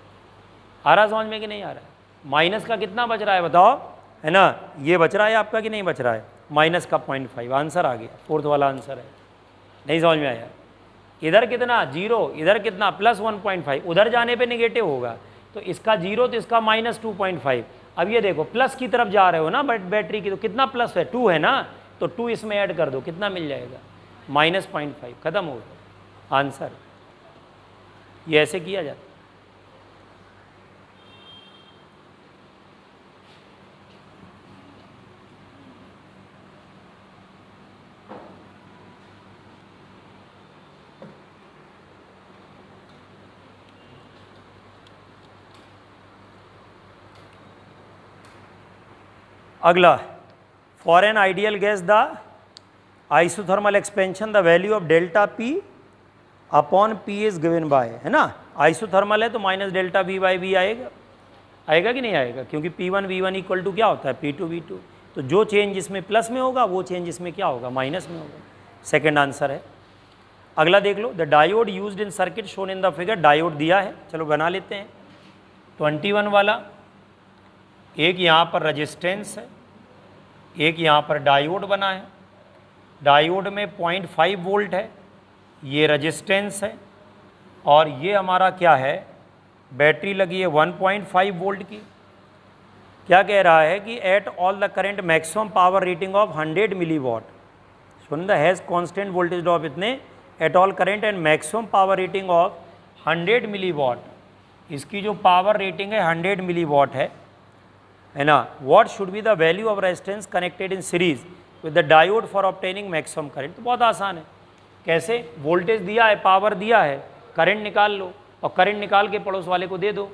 आ रहा समझ में कि नहीं आ रहा है? माइनस का कितना बच रहा है बताओ, है ना। ये बच रहा है आपका कि नहीं बच रहा है? माइनस का पॉइंट फाइव, आंसर आ गया, फोर्थ वाला आंसर है। नहीं समझ में आया? इधर कितना? जीरो, इधर कितना? Plus one point five. उधर जाने पे नेगेटिव होगा, तो इसका जीरो तो इसका माइनस टू पॉइंट फाइव। अब ये देखो, प्लस की तरफ जा रहे हो ना बैटरी की, तो कितना प्लस है? टू है ना, तो टू इसमें ऐड कर दो, कितना मिल जाएगा? माइनस पॉइंट फाइव, खत्म हो गया आंसर। ये ऐसे किया जाता है। अगला, for an ideal gas the isothermal expansion the value of delta P upon P is given by, है ना। आइसोथर्मल है तो minus delta V by V आएगा, आएगा कि नहीं आएगा, क्योंकि P one V one equal to क्या होता है, पी टू वी टू। तो जो चेंज इसमें प्लस में होगा वो चेंज इसमें क्या होगा, माइनस में होगा। सेकेंड आंसर है। अगला देख लो, the diode used in circuit shown in the figure, diode दिया है, चलो बना लेते हैं। ट्वेंटी वन वाला, एक यहाँ पर रजिस्टेंस है, एक यहाँ पर डायोड बना है। डायोड में पॉइंट फाइव वोल्ट है, ये रजिस्टेंस है, और ये हमारा क्या है, बैटरी लगी है वन पॉइंट फाइव वोल्ट की। क्या कह रहा है कि at all the current maximum power rating of hundred milliwatt, सुन the has constant voltage drop इतने, at all current and maximum power rating of hundred milliwatt, इसकी जो पावर रेटिंग है हंड्रेड मिली वॉट है, है ना। What should be the value of resistance connected in series with the diode for obtaining maximum current. तो बहुत आसान है, कैसे, वोल्टेज दिया है, पावर दिया है, करंट निकाल लो और करंट निकाल के पड़ोस वाले को दे दो।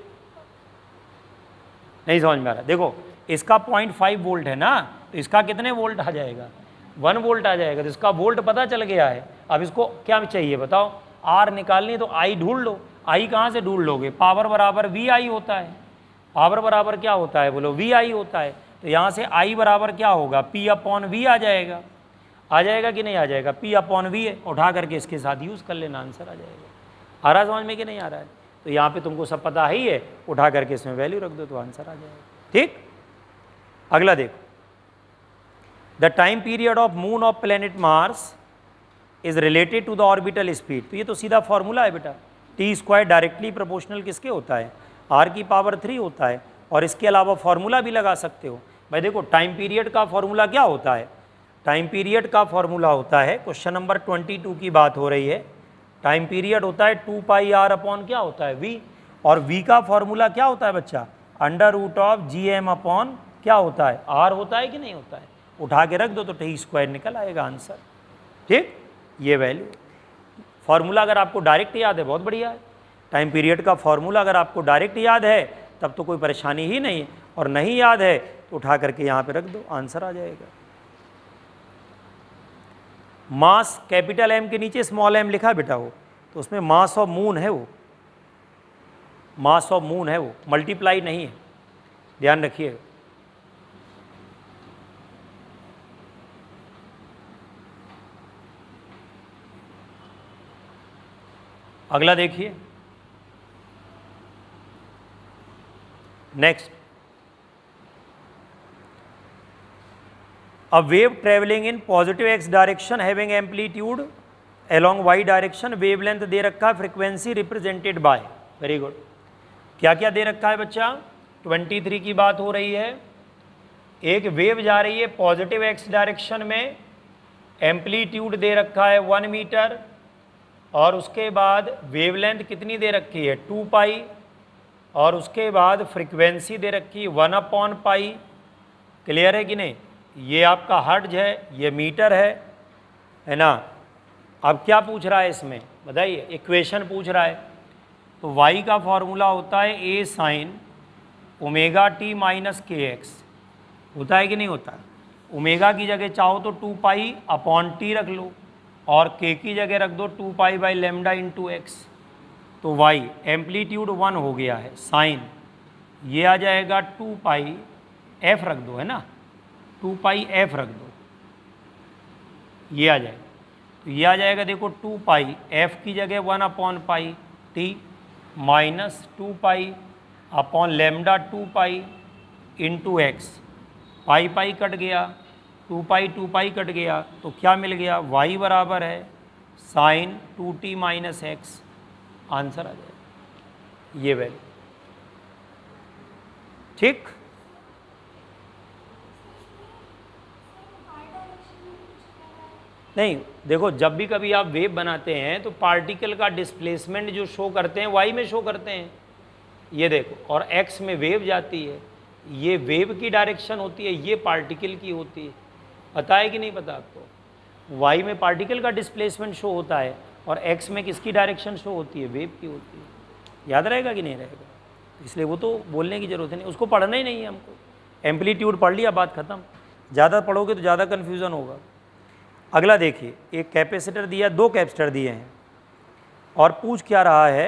नहीं समझ में आ रहा, देखो इसका पॉइंट फाइव वोल्ट है ना, तो इसका कितने वोल्ट आ जाएगा, वन वोल्ट आ जाएगा। तो इसका वोल्ट पता चल गया है। अब इसको क्या चाहिए बताओ, आर निकालनी, तो आई ढूंढ लो। आई कहाँ से ढूंढ लोगे, पावर बराबर वी आई होता है, पावर बराबर क्या होता है बोलो, वी आई होता है। तो यहाँ से आई बराबर क्या होगा, पी अपॉन वी आ जाएगा, आ जाएगा कि नहीं आ जाएगा, पी अपॉन वी है, उठा करके इसके साथ यूज़ कर लेना, आंसर आ जाएगा। आ रहा समझ में कि नहीं आ रहा है, तो यहाँ पे तुमको सब पता ही है, उठा करके इसमें वैल्यू रख दो तो आंसर आ जाएगा। ठीक, अगला देखो, the time period of moon of planet Mars is related to the orbital speed. तो ये तो सीधा फॉर्मूला है बेटा, टी स्क्वायर डायरेक्टली प्रोपोर्शनल किसके होता है, आर की पावर थ्री होता है। और इसके अलावा फॉर्मूला भी लगा सकते हो भाई। देखो टाइम पीरियड का फॉर्मूला क्या होता है, टाइम पीरियड का फॉर्मूला होता है, क्वेश्चन नंबर ट्वेंटी टू की बात हो रही है, टाइम पीरियड होता है टू पाई आर अपॉन क्या होता है, वी। और वी का फॉर्मूला क्या होता है बच्चा, under root of G M upon क्या होता है, आर होता है कि नहीं होता है। उठा के रख दो तो टी स्क्वायर निकल आएगा आंसर। ठीक, ये वैल्यू फॉर्मूला अगर आपको डायरेक्ट याद है बहुत बढ़िया है। टाइम पीरियड का फॉर्मूला अगर आपको डायरेक्ट याद है तब तो कोई परेशानी ही नहीं, और नहीं याद है तो उठा करके यहाँ पे रख दो, आंसर आ जाएगा। मास कैपिटल एम के नीचे स्मॉल एम लिखा है बेटा, वो तो उसमें मास ऑफ मून है, वो मास ऑफ मून है, वो मल्टीप्लाई नहीं है, ध्यान रखिएगा। अगला देखिए, next, a wave traveling in positive x direction having amplitude along y direction, wavelength दे रखा है, frequency represented by, very good। क्या क्या दे रखा है बच्चा, तेईस की बात हो रही है। एक वेव जा रही है पॉजिटिव एक्स डायरेक्शन में, एम्पलीट्यूड दे रखा है वन मीटर, और उसके बाद वेवलेंथ कितनी दे रखी है, टू पाई, और उसके बाद फ्रीक्वेंसी दे रखी है वन अपॉन पाई। क्लियर है कि नहीं, ये आपका हर्ट्ज है, ये मीटर है, है ना। अब क्या पूछ रहा है इसमें बताइए, इक्वेशन पूछ रहा है। तो y का फॉर्मूला होता है A sine omega T minus के एक्स, होता है कि नहीं होता है। ओमेगा की जगह चाहो तो टू पाई अपॉन टी रख लो, और के की जगह रख दो two pi by lambda into X. तो y एम्पलीट्यूड वन हो गया है, साइन ये आ जाएगा टू पाई एफ रख दो, है ना, टू पाई एफ रख दो, ये आ जाएगा। तो ये आ जाएगा देखो टू पाई एफ की जगह one upon pi T minus two pi upon lambda two pi into X. Pi pi cut गया, two pi two pi cut गया, तो क्या मिल गया, y बराबर है sine two T minus X, answer आ जाएगा ये वैल्यू। ठीक, नहीं, देखो जब भी कभी आप वेव बनाते हैं तो पार्टिकल का डिस्प्लेसमेंट जो शो करते हैं वाई में शो करते हैं, ये देखो, और एक्स में वेव जाती है, ये वेव की डायरेक्शन होती है, ये पार्टिकल की होती है। पता है कि नहीं पता आपको? वाई में पार्टिकल का डिस्प्लेसमेंट शो होता है और एक्स में किसकी डायरेक्शन शो होती है? वेव की होती है। याद रहेगा कि नहीं रहेगा? इसलिए वो तो बोलने की ज़रूरत नहीं, उसको पढ़ना ही नहीं है हमको। एम्पलीट्यूड पढ़ लिया, बात ख़त्म। ज़्यादा पढ़ोगे तो ज़्यादा कन्फ्यूज़न होगा। अगला देखिए, एक कैपेसिटर दिया, दो कैपेसिटर दिए हैं और पूछ क्या रहा है,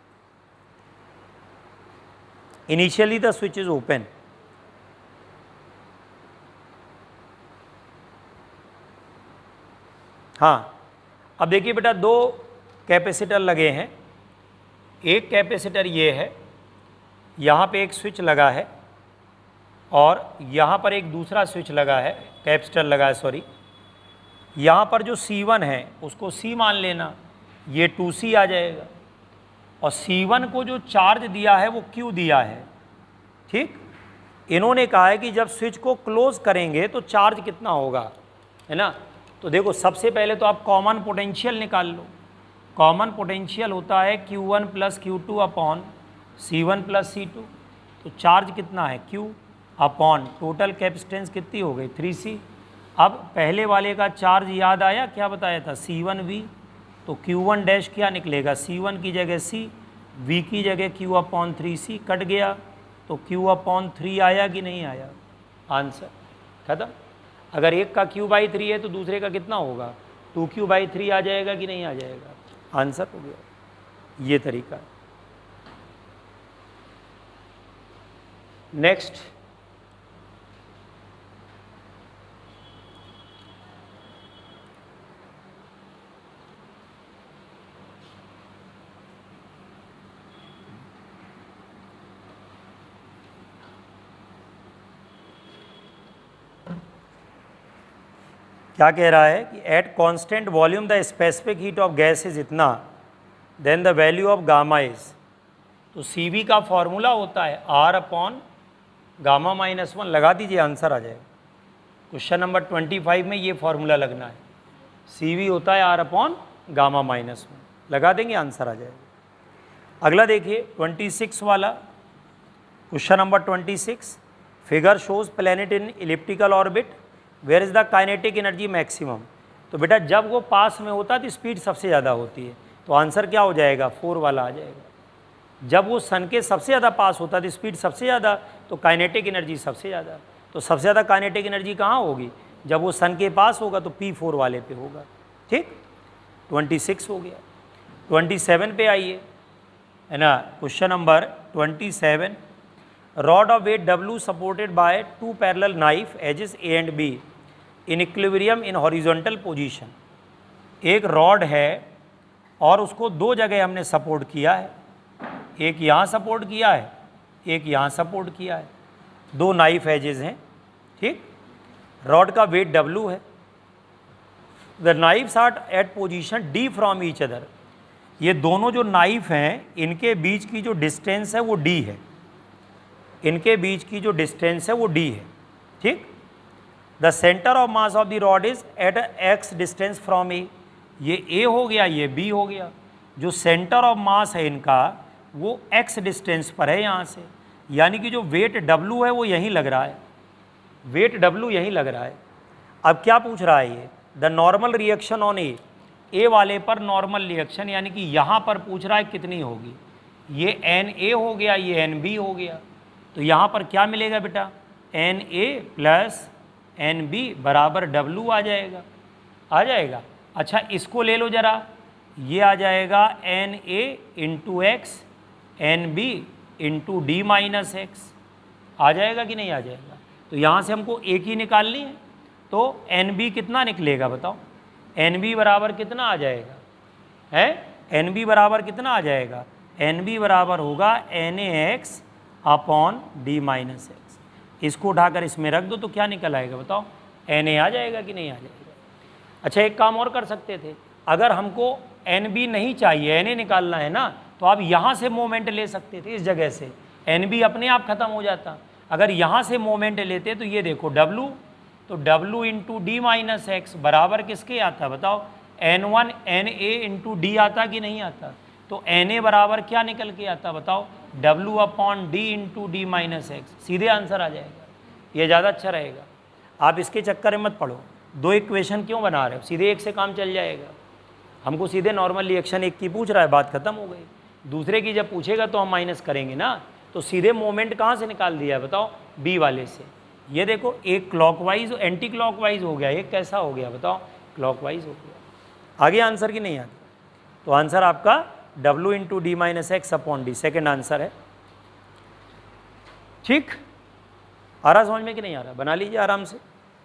initially the switch is open, हाँ। अब देखिए बेटा, दो कैपेसिटर लगे हैं, एक कैपेसिटर ये है, यहाँ पे एक स्विच लगा है और यहाँ पर एक दूसरा स्विच लगा है, कैपेसिटर लगा है, सॉरी। यहाँ पर जो सी वन है उसको C मान लेना, ये टू सी आ जाएगा, और सी वन को जो चार्ज दिया है वो Q दिया है, ठीक। इन्होंने कहा है कि जब स्विच को क्लोज करेंगे तो चार्ज कितना होगा, है ना। तो देखो, सबसे पहले तो आप कॉमन पोटेंशियल निकाल लो। कॉमन पोटेंशियल होता है Q one plus Q two upon C one plus C two. तो चार्ज कितना है? Q अपॉन टोटल कैपेसिटेंस कितनी हो गई? Three C. अब पहले वाले का चार्ज याद आया, क्या बताया था? C one V. तो Q वन डैश क्या निकलेगा? सी वन की जगह C, V की जगह Q upon three C, cut गया तो Q अपॉन थ्री आया कि नहीं आया? आंसर खत्म। अगर एक का Q बाई थ्री है तो दूसरे का कितना होगा? टू क्यू बाई थ्री आ जाएगा कि नहीं आ जाएगा? आंसर हो गया। ये तरीका है। नेक्स्ट, क्या कह रहा है कि at constant volume the specific heat of gas is इतना, then the value of gamma is. तो सी वी का फॉर्मूला होता है R upon gamma minus one. लगा दीजिए, आंसर आ जाएगा। क्वेश्चन नंबर ट्वेंटी फाइव में ये फॉर्मूला लगना है। सी वी होता है R upon gamma minus one, लगा देंगे, आंसर आ जाएगा। अगला देखिए, ट्वेंटी सिक्स वाला question number twenty six, figure shows planet in elliptical orbit, where is the kinetic energy maximum. तो बेटा, जब वो पास में होता है तो स्पीड सबसे ज़्यादा होती है, तो आंसर क्या हो जाएगा? फोर वाला आ जाएगा। जब वो सन के सबसे ज़्यादा पास होता है तो स्पीड सबसे ज़्यादा, तो काइनेटिक एनर्जी सबसे ज़्यादा। तो सबसे ज़्यादा काइनेटिक एनर्जी कहाँ होगी? जब वो सन के पास होगा तो पी फोर वाले पे होगा, ठीक। ट्वेंटी सिक्स हो गया। ट्वेंटी सेवन पे आइए, है ना। Question number twenty seven, rod of weight W supported by two parallel knife edges A and B in equilibrium in horizontal position. एक रॉड है और उसको दो जगह हमने सपोर्ट किया है, एक यहाँ सपोर्ट किया है, एक यहाँ सपोर्ट किया है, दो नाइफ एजेस हैं, ठीक। रॉड का वेट डब्ल्यू है, the knifes are at position D from each other. ये दोनों जो नाइफ हैं इनके बीच की जो डिस्टेंस है वो डी है, इनके बीच की जो डिस्टेंस है वो डी है, ठीक। The centre of mass of the rod is at X distance from A. ये ए हो गया, ये बी हो गया। जो सेंटर ऑफ मास है इनका वो एक्स डिस्टेंस पर है यहाँ से, यानी कि जो वेट डब्ल्यू है वो यहीं लग रहा है, वेट डब्ल्यू यहीं लग रहा है। अब क्या पूछ रहा है ये? The normal reaction on A, A वाले पर नॉर्मल रिएक्शन, यानी कि यहाँ पर पूछ रहा है कितनी होगी। ये एन ए हो गया, ये एन बी हो गया, तो यहाँ पर क्या मिलेगा बेटा? N A plus N B बराबर डब्ल्यू आ जाएगा, आ जाएगा। अच्छा, इसको ले लो ज़रा, ये आ जाएगा N A into X N B into D minus X, आ जाएगा कि नहीं आ जाएगा? तो यहाँ से हमको एक ही निकालनी है, तो एन बी कितना निकलेगा बताओ? एन बी बराबर कितना आ जाएगा? है एन बी बराबर कितना आ जाएगा? एन बी बराबर होगा N A X upon D minus X. इसको उठाकर इसमें रख दो तो क्या निकल आएगा बताओ? एन ए आ जाएगा कि नहीं आ जाएगा? अच्छा, एक काम और कर सकते थे, अगर हमको एन बी नहीं चाहिए, एन ए निकालना है ना, तो आप यहाँ से मोमेंट ले सकते थे, इस जगह से एन बी अपने आप खत्म हो जाता। अगर यहाँ से मोमेंट लेते तो ये देखो डब्लू, तो W into D minus X बराबर किसके आता है बताओ, N one N A into D आता कि नहीं आता, तो एन ए बराबर क्या निकल के आता बताओ, W upon D into D minus X, सीधे आंसर आ जाएगा, ये ज़्यादा अच्छा रहेगा। आप इसके चक्कर में मत पढ़ो, दो इक्वेशन क्यों बना रहे हो, सीधे एक से काम चल जाएगा। हमको सीधे नॉर्मल रिएक्शन एक की पूछ रहा है, बात खत्म हो गई। दूसरे की जब पूछेगा तो हम माइनस करेंगे ना, तो सीधे मोमेंट कहाँ से निकाल दिया है बताओ, बी वाले से। ये देखो एक क्लॉकवाइज एंटी क्लॉकवाइज हो गया, एक कैसा हो गया बताओ, क्लॉकवाइज हो गया। आगे आंसर की नहीं आगे, तो आंसर आपका W into D minus X upon D, second answer है। ठीक, आ रहा समझ में कि नहीं आ रहा, बना लीजिए आराम से।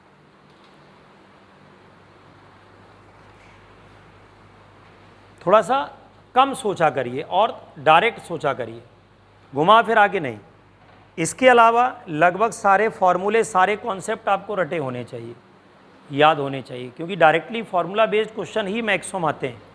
थोड़ा सा कम सोचा करिए और डायरेक्ट सोचा करिए, घुमा फिर आके नहीं। इसके अलावा लगभग सारे फॉर्मूले, सारे कॉन्सेप्ट आपको रटे होने चाहिए, याद होने चाहिए, क्योंकि डायरेक्टली फॉर्मूला बेस्ड क्वेश्चन ही मैक्सिमम आते हैं।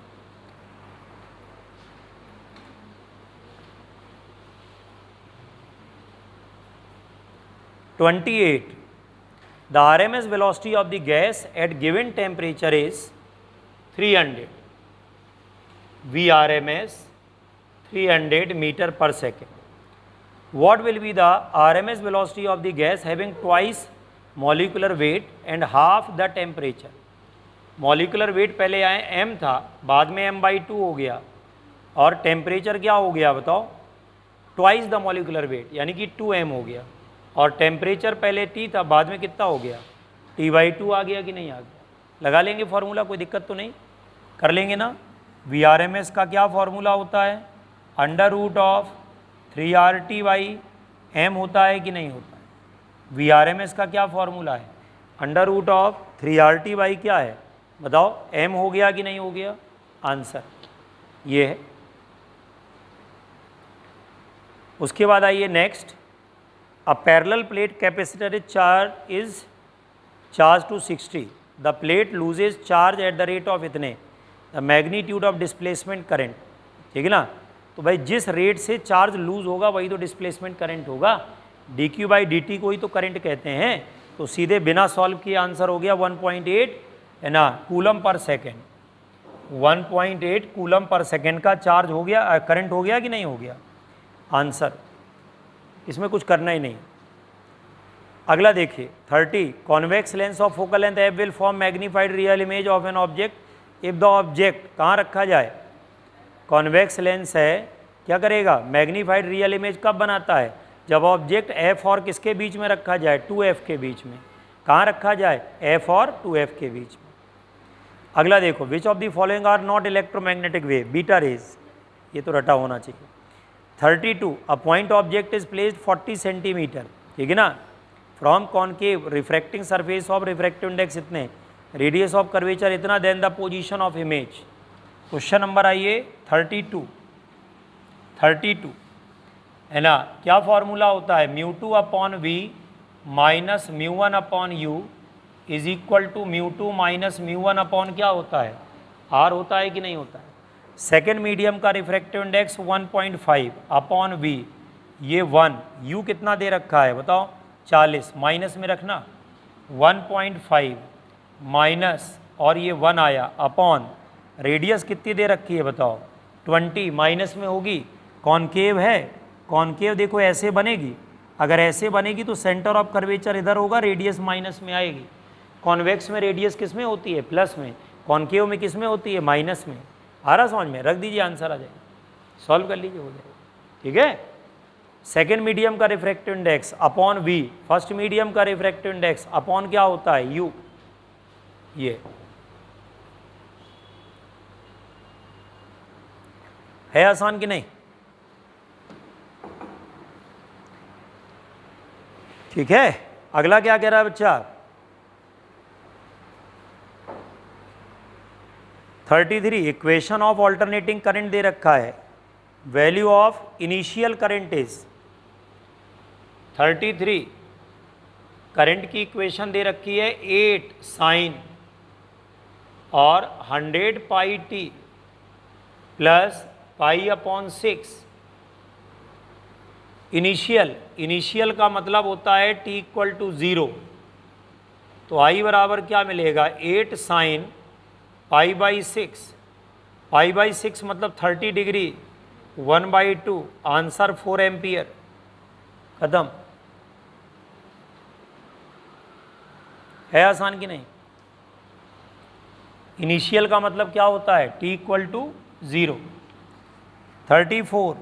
twenty-eight. The R M S velocity of the gas at given temperature is three hundred. V R M S three hundred meter per second. What will be the R M S velocity of the gas having twice molecular weight and half the temperature? Molecular weight पहले आए m था, बाद में m by to हो गया, और temperature क्या हो गया बताओ, ट्वाइस द मोलिकुलर वेट, यानी कि टू एम हो गया, और टेम्परेचर पहले T था, बाद में कितना हो गया, T बाई टू आ गया कि नहीं आ गया। लगा लेंगे फॉर्मूला, कोई दिक्कत तो नहीं, कर लेंगे ना। वी आर एम एस का क्या फॉर्मूला होता है, under root of three R T by M होता है कि नहीं होता है। वी आर एम एस का क्या फॉर्मूला है, under root of three R T by क्या है बताओ, एम हो गया कि नहीं हो गया, आंसर ये है। उसके बाद आइए next, a parallel plate capacitor is charge is charge to sixty, the plate loses charge at the rate of इतने, the magnitude of displacement current, ठीक है ना। तो भाई जिस रेट से चार्ज लूज होगा वही तो डिस्प्लेसमेंट करंट होगा, D Q by D T को ही तो करंट कहते हैं। तो सीधे बिना सॉल्व किए आंसर हो गया वन पॉइंट एट है ना, coulomb per second, one point eight coulomb per second का चार्ज हो गया, करंट हो गया कि नहीं हो गया, आंसर। इसमें कुछ करना ही नहीं। अगला देखिए thirty, convex lens of focal length F will form magnified real image of an object if the object, कहाँ रखा जाए, कॉन्वेक्स लेंस है, क्या करेगा, मैग्नीफाइड रियल इमेज कब बनाता है, जब ऑब्जेक्ट एफ और किसके बीच में रखा जाए, टू एफ के बीच में। कहाँ रखा जाए, एफ और टू एफ के बीच में। अगला देखो, which of the following are not electromagnetic wave, beta rays, ये तो रटा होना चाहिए। Thirty two, a point object is placed forty centimetre, ठीक है ना, from concave, refracting surface of refractive index इतने, रेडियस ऑफ कर्वेचर इतना, then the position of image. Question number आइए थर्टी टू, थर्टी टू है ना, क्या फॉर्मूला होता है, mu two upon V minus mu one upon you is equal to mu two minus mu one upon क्या होता है, आर होता है कि नहीं होता है। सेकेंड मीडियम का refractive index one point five upon V, ये वन, यू कितना दे रखा है बताओ, चालीस, माइनस में रखना, वन पॉइंट फाइव माइनस, और ये वन आया अपॉन, रेडियस कितनी दे रखी है बताओ, ट्वेंटी, माइनस में होगी, कॉनकेव है, कॉनकेव देखो ऐसे बनेगी, अगर ऐसे बनेगी तो सेंटर ऑफ कर्वेचर इधर होगा, रेडियस माइनस में आएगी। कॉन्वेक्स में रेडियस किस में होती है, प्लस में, कॉनकेव में किस में होती है, माइनस में। आ रहा समझ में, रख दीजिए आंसर आ जाएगा, सॉल्व कर लीजिए, हो जाएगा, ठीक है। सेकेंड मीडियम का refractive index upon V, first medium का रिफ्रैक्टिव इंडेक्स अपॉन क्या होता है, यू, ये है आसान कि नहीं, ठीक है। अगला क्या कह रहा है बच्चा, thirty three, equation of alternating current दे रखा है, value of initial current is, thirty three current की इक्वेशन दे रखी है एट साइन और hundred pi T plus pi upon six. Initial, initial का मतलब होता है टी इक्वल टू ज़ीरो, तो आई बराबर क्या मिलेगा, eight sine pi by six, pi by six मतलब thirty degree, one by two, answer four ampere. खत्म। है आसान कि नहीं? इनिशियल का मतलब क्या होता है, T equal to zero. Thirty four,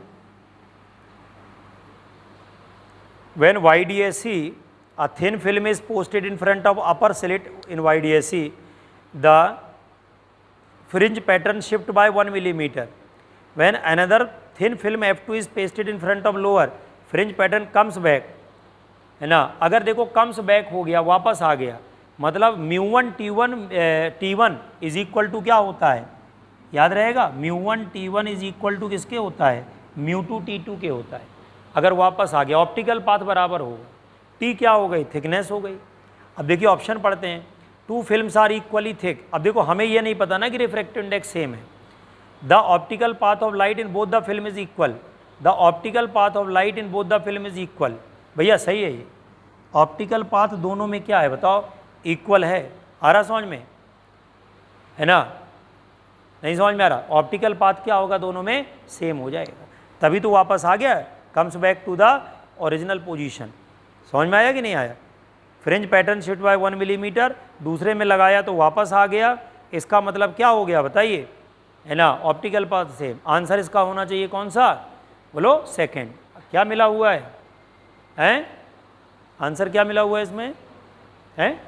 when Y D A C, a thin film is posted in front of upper slit in Y D A C, the fringe pattern shift by one millimeter. When another thin film F two is pasted in front of lower, fringe pattern comes back, है ना। अगर देखो comes back हो गया, वापस आ गया, मतलब mu one T one T one is equal to क्या होता है, याद रहेगा, mu one T one is equal to किसके होता है, म्यू टू टी टू के होता है। अगर वापस आ गया, ऑप्टिकल पाथ बराबर होगा, टी क्या हो गई, थिकनेस हो गई। अब देखिए ऑप्शन पढ़ते हैं, two films are equally thick. अब देखो हमें ये नहीं पता ना कि रिफ्रैक्टिव इंडेक्स सेम है। The optical path of light in both the film is equal, the optical path of light in both the film is equal. भैया सही है ये, ऑप्टिकल पाथ दोनों में क्या है बताओ, इक्वल है। आ रहा समझ में, है ना? नहीं समझ में आ रहा? ऑप्टिकल पाथ क्या होगा, दोनों में सेम हो जाएगा, तभी तो वापस आ गया, comes back to the original position. समझ में आया कि नहीं आया? Fringe pattern shift by one millimetre, दूसरे में लगाया तो वापस आ गया, इसका मतलब क्या हो गया बताइए, है ना, ऑप्टिकल पाथ सेम। आंसर इसका होना चाहिए कौन सा, बोलो सेकंड। क्या मिला हुआ है, हैं? आंसर क्या मिला हुआ है इसमें, हैं?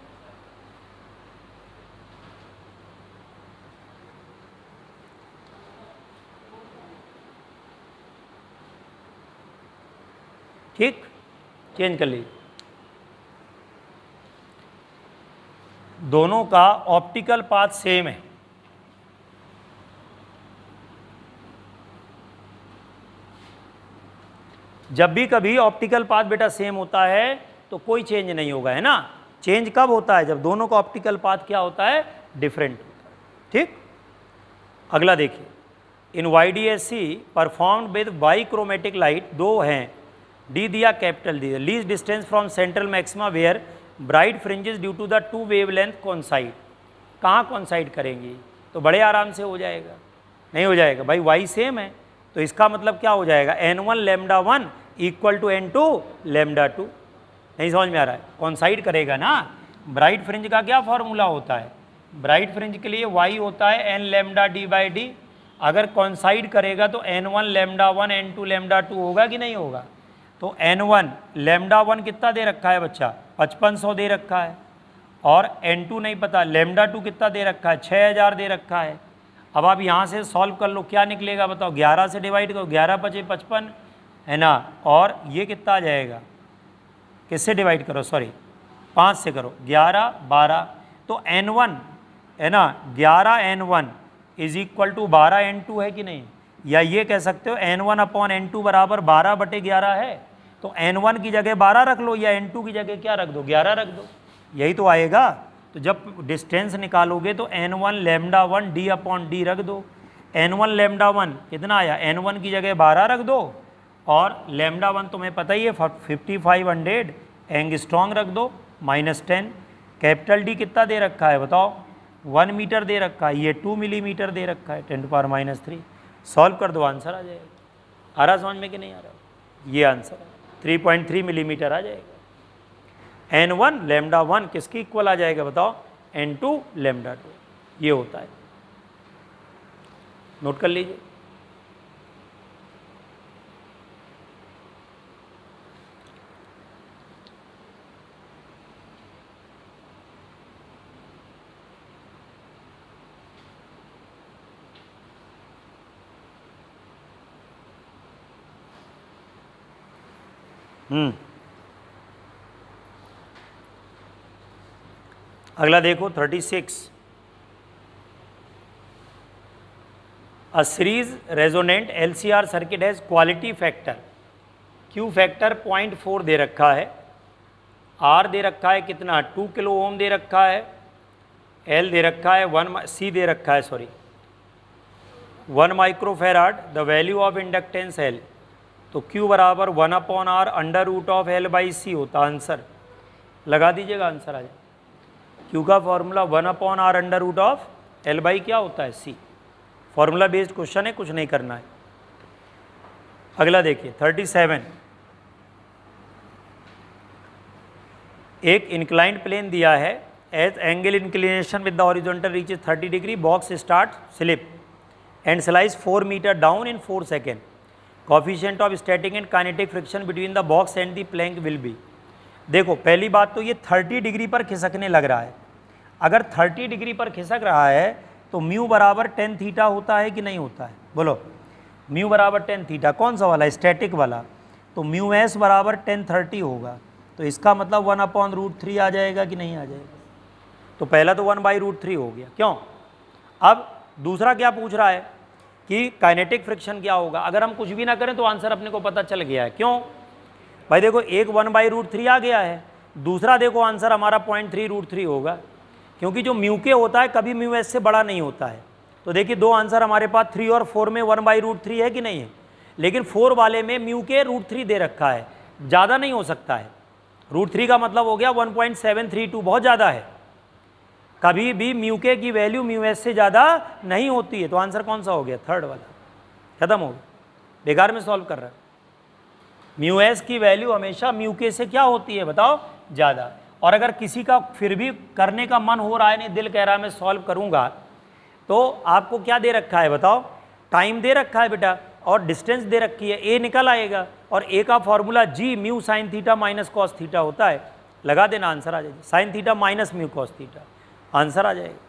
ठीक, चेंज कर लीजिए। दोनों का ऑप्टिकल पाथ सेम है, जब भी कभी ऑप्टिकल पाथ बेटा सेम होता है तो कोई चेंज नहीं होगा, है ना। चेंज कब होता है, जब दोनों का ऑप्टिकल पाथ क्या होता है, डिफरेंट होता है। ठीक, अगला देखिए, in Y D S C performed with bichromatic light, दो हैं, डी दिया capital D, least distance from central maxima where bright fringes due to the two wavelength coincide. कहाँ कॉन्साइड करेंगी, तो बड़े आराम से हो जाएगा, नहीं हो जाएगा भाई, वाई सेम है, तो इसका मतलब क्या हो जाएगा, N one lambda one equal to N two lambda two. नहीं समझ में आ रहा है, कॉन्साइड करेगा ना। ब्राइट फ्रिंज का क्या फॉर्मूला होता है, ब्राइट फ्रिंज के लिए वाई होता है N lambda D by D, अगर कॉन्साइड करेगा तो N one lambda one N two lambda two होगा कि नहीं होगा। तो एन वन लेमडा वन कितना दे रखा है बच्चा, पचपन सौ दे रखा है, और एन टू नहीं पता, लेमडा टू कितना दे रखा है, छः हज़ार दे रखा है। अब आप यहाँ से सॉल्व कर लो, क्या निकलेगा बताओ, ग्यारह से डिवाइड करो, ग्यारह पचे पचपन, है ना, और ये कितना आ जाएगा, किससे डिवाइड करो, सॉरी पाँच से करो, ग्यारह बारह, तो एन वन है ना, ग्यारह N one is equal to बारह एन टू है कि नहीं, या ये कह सकते हो N one upon N two बराबर बारह बटे ग्यारह है, तो एन वन की जगह बारह रख लो, या एन टू की जगह क्या रख दो, ग्यारह रख दो, यही तो आएगा। तो जब डिस्टेंस निकालोगे तो N one lambda one D upon D रख दो, एन वन लेमडा वन कितना आया, एन वन की जगह बारह रख दो, और लेमडा वन तुम्हें पता ही है फिफ्टी फाइव हंड्रेड, एंगस्ट्रॉन्ग रख दो, माइनस टेन, कैपिटल डी कितना दे रखा है बताओ, वन मीटर दे रखा है, ये टू मिलीमीटर दे रखा है, ten to power minus three. Solve कर दो, आंसर आ जाएगा। आ रहा समझ में कि नहीं आ रहा, ये आंसर है, थ्री पॉइंट थ्री मिलीमीटर आ जाएगा। एन वन लेमडा वन किसकी इक्वल आ जाएगा बताओ, एन टू लेमडा टू, ये होता है, नोट कर लीजिए। हम्म अगला देखो thirty six, a series resonant LCR circuit has quality factor, Q factor point four दे रखा है, आर दे रखा है कितना, टू किलो ओम दे रखा है, एल दे रखा है वन, सी दे रखा है sorry one microfarad, the value of inductance L, तो Q बराबर one upon R under root of L by C होता, आंसर लगा दीजिएगा, आंसर आ जाए। क्यू का formula one upon R under root of L by क्या होता है सी। फॉर्मूला बेस्ड क्वेश्चन है, कुछ नहीं करना है। अगला देखिए थर्टी सेवन, एक इंक्लाइंड प्लेन दिया है, as angle inclination with the horizontal reaches thirty degree, box start slip and slides four metre down in four second, coefficient of static and kinetic friction between the box and the plank will be. देखो पहली बात तो ये thirty degree पर खिसकने लग रहा है। अगर थर्टी डिग्री पर खिसक रहा है तो म्यू बराबर टेन थीटा होता है कि नहीं होता है, बोलो। म्यू बराबर टेन थीटा कौन सा वाला, स्टैटिक वाला, तो म्यू एस बराबर टेन थर्टी होगा। तो इसका मतलब वन अपॉन रूट थ्री आ जाएगा कि नहीं आ जाएगा। तो पहला तो वन बाई रूट थ्री हो गया, क्यों। अब दूसरा क्या पूछ रहा है कि काइनेटिक फ्रिक्शन क्या होगा। अगर हम कुछ भी ना करें तो आंसर अपने को पता चल गया है, क्यों भाई। देखो एक वन बाई रूट थ्री आ गया है, दूसरा देखो आंसर हमारा पॉइंट थ्री रूट थ्री होगा, क्योंकि जो म्यू के होता है कभी म्यू एस से बड़ा नहीं होता है। तो देखिए दो आंसर हमारे पास, थ्री और फोर में वन बाई रूट थ्री है कि नहीं है, लेकिन फोर वाले में म्यू के रूट थ्री दे रखा है, ज़्यादा नहीं हो सकता है। रूट थ्री का मतलब हो गया one point seven three two, बहुत ज़्यादा है। कभी भी म्यू के की वैल्यू म्यू एस से ज़्यादा नहीं होती है। तो आंसर कौन सा हो गया, थर्ड वाला, खत्म हो गया, बेकार में सॉल्व कर रहा है। म्यू एस की वैल्यू हमेशा म्यू के से क्या होती है बताओ, ज़्यादा। और अगर किसी का फिर भी करने का मन हो रहा है, नहीं दिल कह रहा है मैं सॉल्व करूँगा, तो आपको क्या दे रखा है बताओ, टाइम दे रखा है बेटा, और डिस्टेंस दे रखी है, ए निकल आएगा। और ए का formula G mu sine theta minus cos theta होता है, लगा देना आंसर आ जाएगा। Sine theta minus mu cos theta, answer आ जाएगा।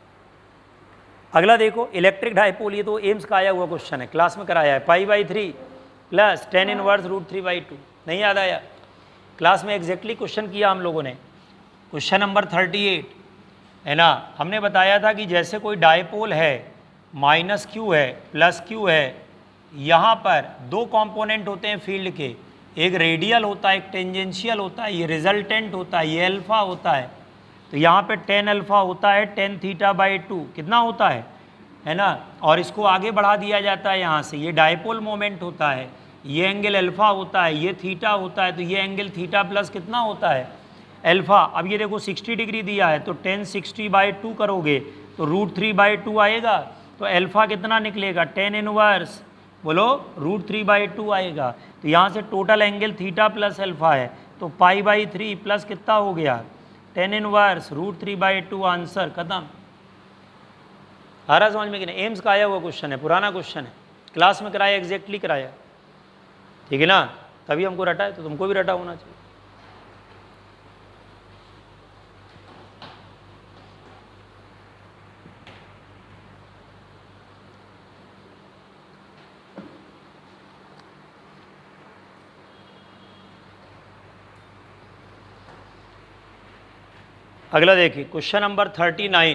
अगला देखो इलेक्ट्रिक डाइपोल, ये तो एम्स का आया हुआ क्वेश्चन है, क्लास में कराया है। Pi by three plus tan inverse root three by two, नहीं याद आया, क्लास में एग्जैक्टली क्वेश्चन किया हम लोगों ने। क्वेश्चन नंबर थर्टी एट है ना, हमने बताया था कि जैसे कोई डाइपोल है, माइनस क्यू है प्लस क्यू है, यहाँ पर दो कंपोनेंट होते हैं फील्ड के, एक रेडियल होता है एक टेंजेंशियल होता है, ये रिजल्टेंट होता है, ये अल्फा होता है। तो यहाँ पे टेन अल्फा होता है, टेन थीटा बाई टू कितना होता है, है ना। और इसको आगे बढ़ा दिया जाता है यहाँ से, ये डाइपोल मोमेंट होता है, ये एंगल अल्फा होता है, ये थीटा होता है, तो ये एंगल थीटा प्लस कितना होता है, अल्फा। अब ये देखो सिक्सटी डिग्री दिया है, तो टेन सिक्सटी बाई टू करोगे तो रूट थ्री बाई टू आएगा, तो अल्फा कितना निकलेगा, टेन इनवर्स बोलो रूट थ्री बाई टू आएगा। तो यहाँ से total angle theta plus alpha है, तो पाई बाई थ्री प्लस कितना हो गया, tan inverse root three by two, answer खत्म। आ रहा समझ में कि नहीं, एम्स का आया हुआ क्वेश्चन है, पुराना क्वेश्चन है, क्लास में कराया, एग्जैक्टली कराया, ठीक है ना, तभी हमको रटा है, तो तुमको भी रटा होना चाहिए। अगला देखिए question number thirty nine,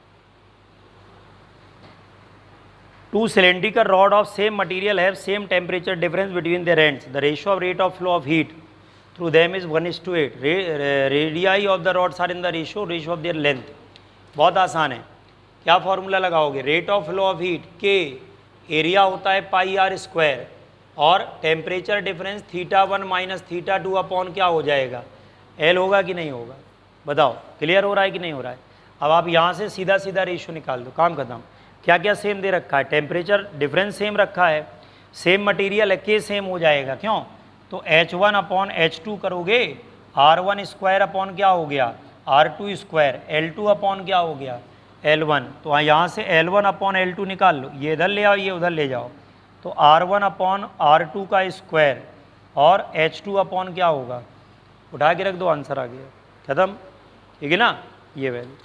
two cylindrical rod of same material have same temperature difference between their ends. The ratio of rate of flow of heat through them is one is to eight. Radii of the rods are in the ratio ratio of their length. बहुत आसान है, क्या formula लगाओगे, rate of flow of heat के area होता है pi R square, और temperature difference theta one minus theta two upon क्या हो जाएगा, एल होगा कि नहीं होगा, बताओ क्लियर हो रहा है कि नहीं हो रहा है। अब आप यहाँ से सीधा सीधा रेशियो निकाल दो, काम खत्म। क्या क्या सेम दे रखा है, टेम्परेचर डिफरेंस सेम रखा है, सेम मटेरियल है, के सेम हो जाएगा, क्यों, तो H one upon H two करोगे, आर वन स्क्वायर अपॉन क्या हो गया, R two square, L two upon क्या हो गया, एल वन। तो यहाँ से L one upon L two निकाल लो, ये इधर ले आओ ये उधर ले जाओ, तो R one upon are two का स्क्वायर और एच टू अपॉन क्या होगा, उठा के रख दो, आंसर आ गया, खत्म, ठीक है ना। ये value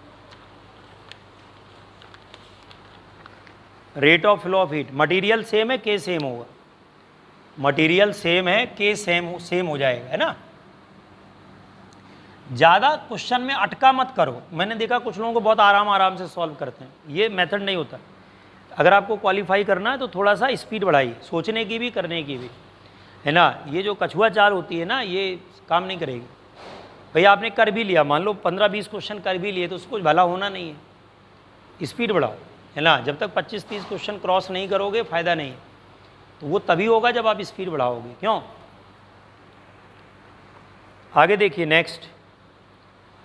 rate of flow of heat, material same है, के सेम होगा, मटेरियल सेम है, के सेम सेम हो जाएगा, है ना। ज़्यादा क्वेश्चन में अटका मत करो, मैंने देखा कुछ लोगों को बहुत आराम आराम से सॉल्व करते हैं, ये मेथड नहीं होता। अगर आपको क्वालिफाई करना है तो थोड़ा सा स्पीड बढ़ाइए, सोचने की भी करने की भी, है ना। ये जो कछुआ चाल होती है ना, ये काम नहीं करेगी। भैया आपने कर भी लिया, मान लो पंद्रह बीस क्वेश्चन कर भी लिए, तो उसको भला होना नहीं है, स्पीड बढ़ाओ, है ना। जब तक पच्चीस तीस क्वेश्चन क्रॉस नहीं करोगे फ़ायदा नहीं, तो वो तभी होगा जब आप स्पीड बढ़ाओगे, क्यों। आगे देखिए next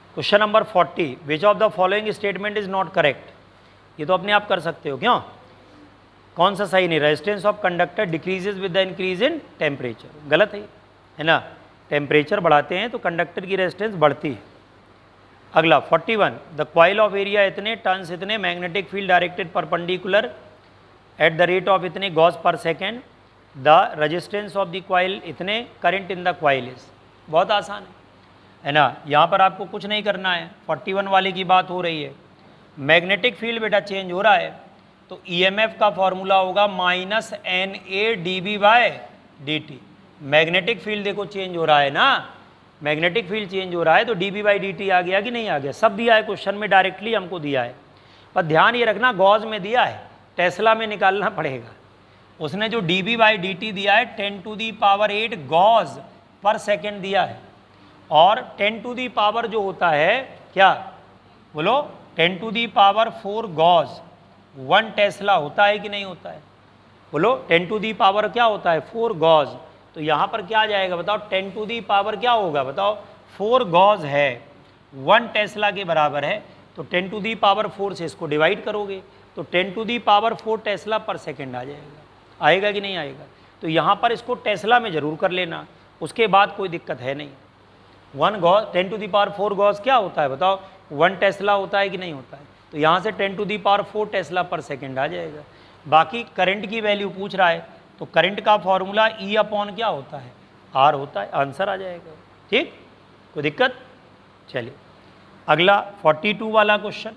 question number forty, which of the following statement is not correct. ये तो अपने आप कर सकते हो, क्यों, कौन सा सही नहीं। Resistance of conductor decreases with the increase in temperature, गलत है है ना। टेम्परेचर बढ़ाते हैं तो कंडक्टर की रेजिस्टेंस बढ़ती है। अगला forty one, the coil of area इतने, टर्न्स इतने, magnetic field directed perpendicular at the rate of इतने gauss per second, the resistance of the coil इतने, current in the coil is. बहुत आसान है है ना, यहाँ पर आपको कुछ नहीं करना है। फोर्टी वन वाले की बात हो रही है, मैग्नेटिक फील्ड बेटा चेंज हो रहा है तो ईएमएफ का फॉर्मूला होगा minus N A D B by D T. Magnetic field देखो चेंज हो रहा है ना, मैग्नेटिक फील्ड चेंज हो रहा है तो D B by D T आ गया कि नहीं आ गया। सब दिया है क्वेश्चन में, डायरेक्टली हमको दिया है, पर ध्यान ये रखना गॉस में दिया है, टेस्ला में निकालना पड़ेगा। उसने जो D B by D T दिया है ten to the power eight gauss per second दिया है, और टेन टू दी पावर जो होता है क्या बोलो, ten to the power four gauss one tesla होता है कि नहीं होता है, बोलो टेन टू दी पावर क्या होता है, फोर गॉस। तो यहाँ पर क्या आ जाएगा बताओ, टेन टू दी पावर क्या होगा बताओ, फोर गॉस है, वन टेस्ला के बराबर है, तो ten to the power four से इसको डिवाइड करोगे तो ten to the power four tesla per second आ जाएगा। आएगा कि नहीं आएगा। तो यहाँ पर इसको टेस्ला में ज़रूर कर लेना, उसके बाद कोई दिक्कत है नहीं। One gauss, ten to the power four gauss क्या होता है बताओ, वन टेस्ला होता है कि नहीं होता है। तो यहाँ से ten to the power four tesla per second आ जाएगा। बाकी करंट की वैल्यू पूछ रहा है तो करंट का फॉर्मूला ई अपॉन क्या होता है, आर होता है, आंसर आ जाएगा। ठीक, कोई दिक्कत। चलिए अगला फोर्टी टू वाला question,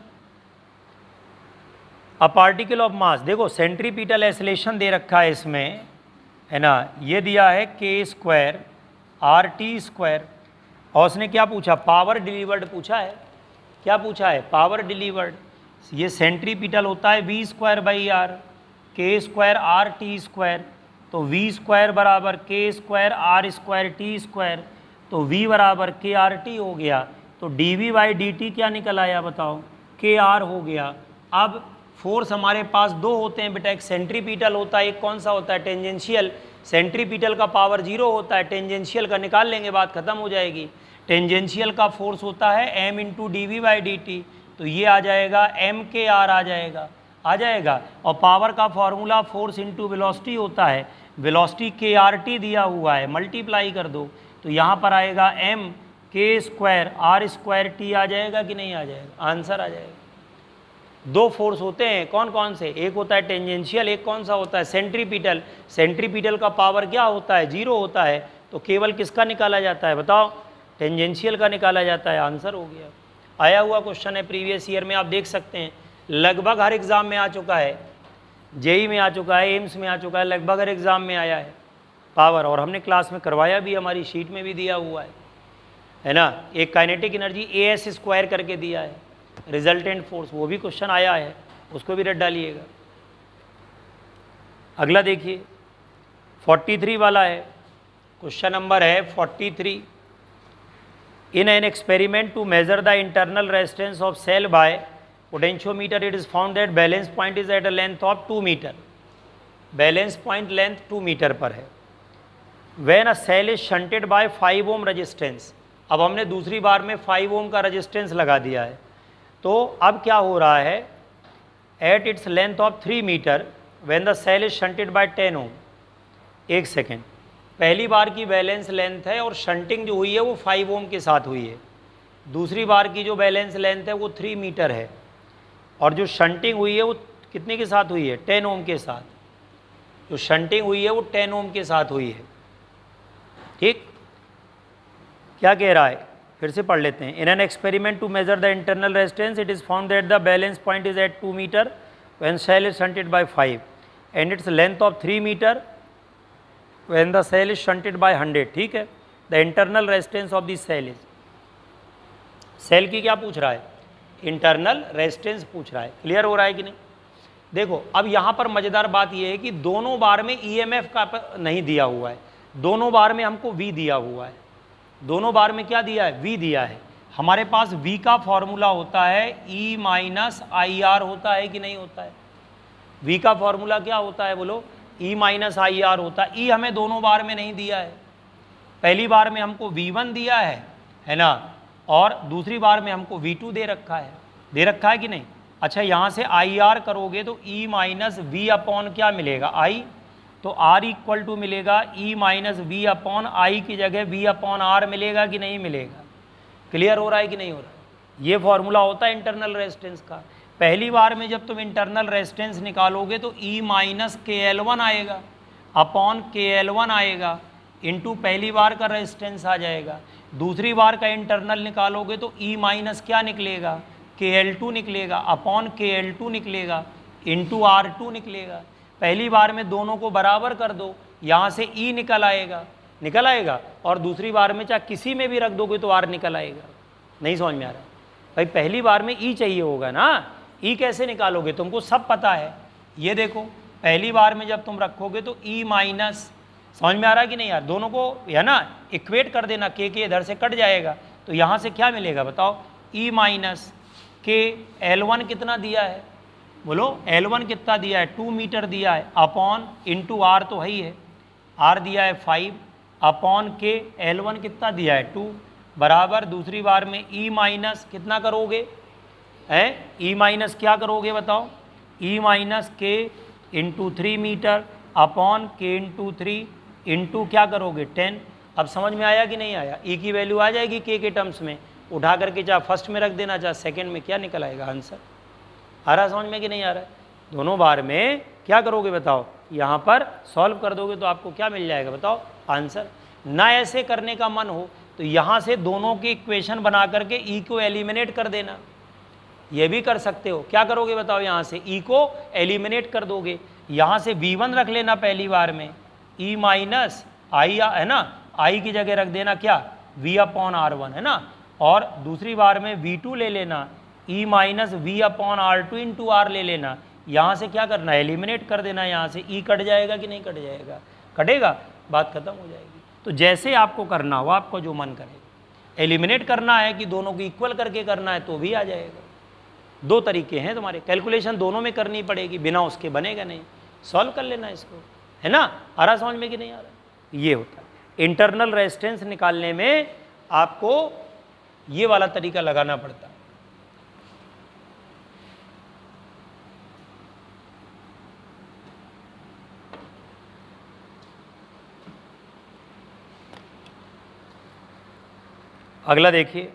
a particle of mass, देखो सेंट्रीपिटल एसिलेशन दे रखा है इसमें है ना, ये दिया है के स्क्वायर आर टी स्क्वायर, और उसने क्या पूछा, पावर डिलीवर्ड पूछा है। क्या पूछा है, पावर डिलीवर्ड। ये सेंट्रीपिटल होता है v square by r, k square r t square, तो वी स्क्वायर बराबर k square r square t square, तो वी बराबर के आर टी हो गया, तो d v by D t क्या निकल आया बताओ, के आर हो गया। अब फोर्स हमारे पास दो होते हैं बेटा, एक सेंट्रीपिटल होता है, एक कौन सा होता है, टेंजेंशियल। सेंट्रीपिटल का पावर जीरो होता है, टेंजेंशियल का निकाल लेंगे, बात खत्म हो जाएगी। टेंजेंशियल का फोर्स होता है m into d v by D t, तो ये आ जाएगा एम के आर आ जाएगा आ जाएगा और पावर का फॉर्मूला फोर्स इंटू वेलोसिटी होता है, वेलोसिटी के आर टी दिया हुआ है, मल्टीप्लाई कर दो तो यहाँ पर आएगा m k square r square t आ जाएगा कि नहीं आ जाएगा, आंसर आ जाएगा। दो फोर्स होते हैं, कौन कौन से, एक होता है टेंजेंशियल, एक कौन सा होता है सेंट्रीपिटल। सेंट्रीपिटल का पावर क्या होता है, जीरो होता है, तो केवल किसका निकाला जाता है बताओ, टेंजेंशियल का निकाला जाता है, आंसर हो गया। आया हुआ क्वेश्चन है प्रीवियस ईयर में, आप देख सकते हैं लगभग हर एग्ज़ाम में आ चुका है, जेई में आ चुका है, एम्स में आ चुका है, लगभग हर एग्ज़ाम में आया है पावर, और हमने क्लास में करवाया भी, हमारी शीट में भी दिया हुआ है है ना। एक kinetic energy a s square करके दिया है, रिजल्टेंट फोर्स, वो भी क्वेश्चन आया है, उसको भी रट डालिएगा। अगला देखिए फोर्टी थ्री वाला है, क्वेश्चन नंबर है forty three. In an experiment to measure the internal resistance of cell by potentiometer, it is found that balance point is at a length of two meter. Balance point length two meter पर है। When a cell is shunted by five ohm resistance, अब हमने दूसरी बार में five ohm का resistance लगा दिया है, तो अब क्या हो रहा है, at its length of three meter, when the cell is shunted by ten ohm, एक सेकेंड, पहली बार की बैलेंस लेंथ है और शंटिंग जो हुई है वो फाइव ओम के साथ हुई है, दूसरी बार की जो बैलेंस लेंथ है वो थ्री मीटर है, और जो शंटिंग हुई है वो कितने के साथ हुई है, टेन ओम के साथ, जो शंटिंग हुई है वो टेन ओम के साथ हुई है। ठीक, क्या कह रहा है, फिर से पढ़ लेते हैं। In an experiment to measure the internal resistance, it is found that the balance point is at two metre when cell is shunted by five and its length of three metre when the cell is shunted by hundred. ठीक है, the internal resistance of the cell is, cell की क्या पूछ रहा है, internal resistance पूछ रहा है। क्लियर हो रहा है कि नहीं। देखो अब यहाँ पर मज़ेदार बात यह है कि दोनों बार में ईएमएफ का नहीं दिया हुआ है, दोनों बार में हमको वी दिया हुआ है, दोनों बार में क्या दिया है, वी दिया है। हमारे पास वी का फॉर्मूला होता है ई माइनस आई आर होता है कि नहीं होता है, वी का फॉर्मूला क्या होता है बोलो, ई माइनस आई आर होता है। ई हमें दोनों बार में नहीं दिया है, पहली बार में हमको वी वन दिया है है ना, और दूसरी बार में हमको वी टू दे रखा है, दे रखा है कि नहीं। अच्छा, यहाँ से आई आर करोगे तो ई माइनस वी अपॉन क्या मिलेगा, आई, तो आर इक्वल टू मिलेगा e minus v upon i की जगह वी अपॉन आर मिलेगा कि नहीं मिलेगा। क्लियर हो रहा है कि नहीं हो रहा है। ये फॉर्मूला होता है इंटरनल रेजिस्टेंस का। पहली बार में जब तुम इंटरनल रेजिस्टेंस निकालोगे तो e minus k l one आएगा अपॉन के एल वन आएगा इंटू पहली बार का रेजिस्टेंस आ जाएगा। दूसरी बार का इंटरनल निकालोगे तो ई माइनस क्या निकलेगा, के एल टू निकलेगा अपॉन के एल टू निकलेगा इंटू आर टू निकलेगा। पहली बार में दोनों को बराबर कर दो, यहाँ से ई निकल आएगा, निकल आएगा, और दूसरी बार में चाहे किसी में भी रख दोगे तो आर निकल आएगा। नहीं समझ में आ रहा भाई, पहली बार में ई चाहिए होगा ना, ई कैसे निकालोगे, तुमको सब पता है। ये देखो पहली बार में जब तुम रखोगे तो ई माइनस, समझ में आ रहा है कि नहीं यार, दोनों को है ना इक्वेट कर देना, के के इधर से कट जाएगा तो यहाँ से क्या मिलेगा बताओ, e minus k l one कितना दिया है, बोलो एल वन कितना दिया है, टू मीटर दिया है अपॉन इंटू आर तो है ही है, आर दिया है five upon k l one कितना दिया है टू, बराबर दूसरी बार में ई माइनस कितना करोगे है, ई माइनस क्या करोगे बताओ, e minus k into three metre upon k into three into क्या करोगे टेन। अब समझ में आया कि नहीं आया, ई की वैल्यू आ जाएगी के के टर्म्स में, उठा करके चाहे फर्स्ट में रख देना चाहे सेकंड में, क्या निकल आएगा आंसर। आ रहा समझ में कि नहीं आ रहा है। दोनों बार में क्या करोगे बताओ, यहाँ पर सॉल्व कर दोगे तो आपको क्या मिल जाएगा बताओ आंसर। ना ऐसे करने का मन हो तो यहाँ से दोनों की इक्वेशन बना करके ई को एलिमिनेट कर देना, ये भी कर सकते हो। क्या करोगे बताओ, यहाँ से ई को एलिमिनेट कर दोगे, यहाँ से वी वन रख लेना पहली बार में, ई माइनस आई है ना, आई की जगह रख देना क्या वी अपॉन आर वन है ना, और दूसरी बार में वी टू ले लेना, e minus v upon are two into r ले लेना। यहाँ से क्या करना, एलिमिनेट कर देना, यहाँ से ई कट जाएगा कि नहीं कट जाएगा, कटेगा, बात खत्म हो जाएगी। तो जैसे आपको करना हो, आपको जो मन करे, एलिमिनेट करना है कि दोनों को इक्वल करके करना है तो भी आ जाएगा। दो तरीके हैं तुम्हारे, कैलकुलेशन दोनों में करनी पड़ेगी, बिना उसके बनेगा नहीं। सॉल्व कर लेना इसको, है ना। आ रहा समझ में कि नहीं आ रहा। ये होता है इंटरनल रेजिस्टेंस निकालने में, आपको ये वाला तरीका लगाना पड़ता है। अगला देखिए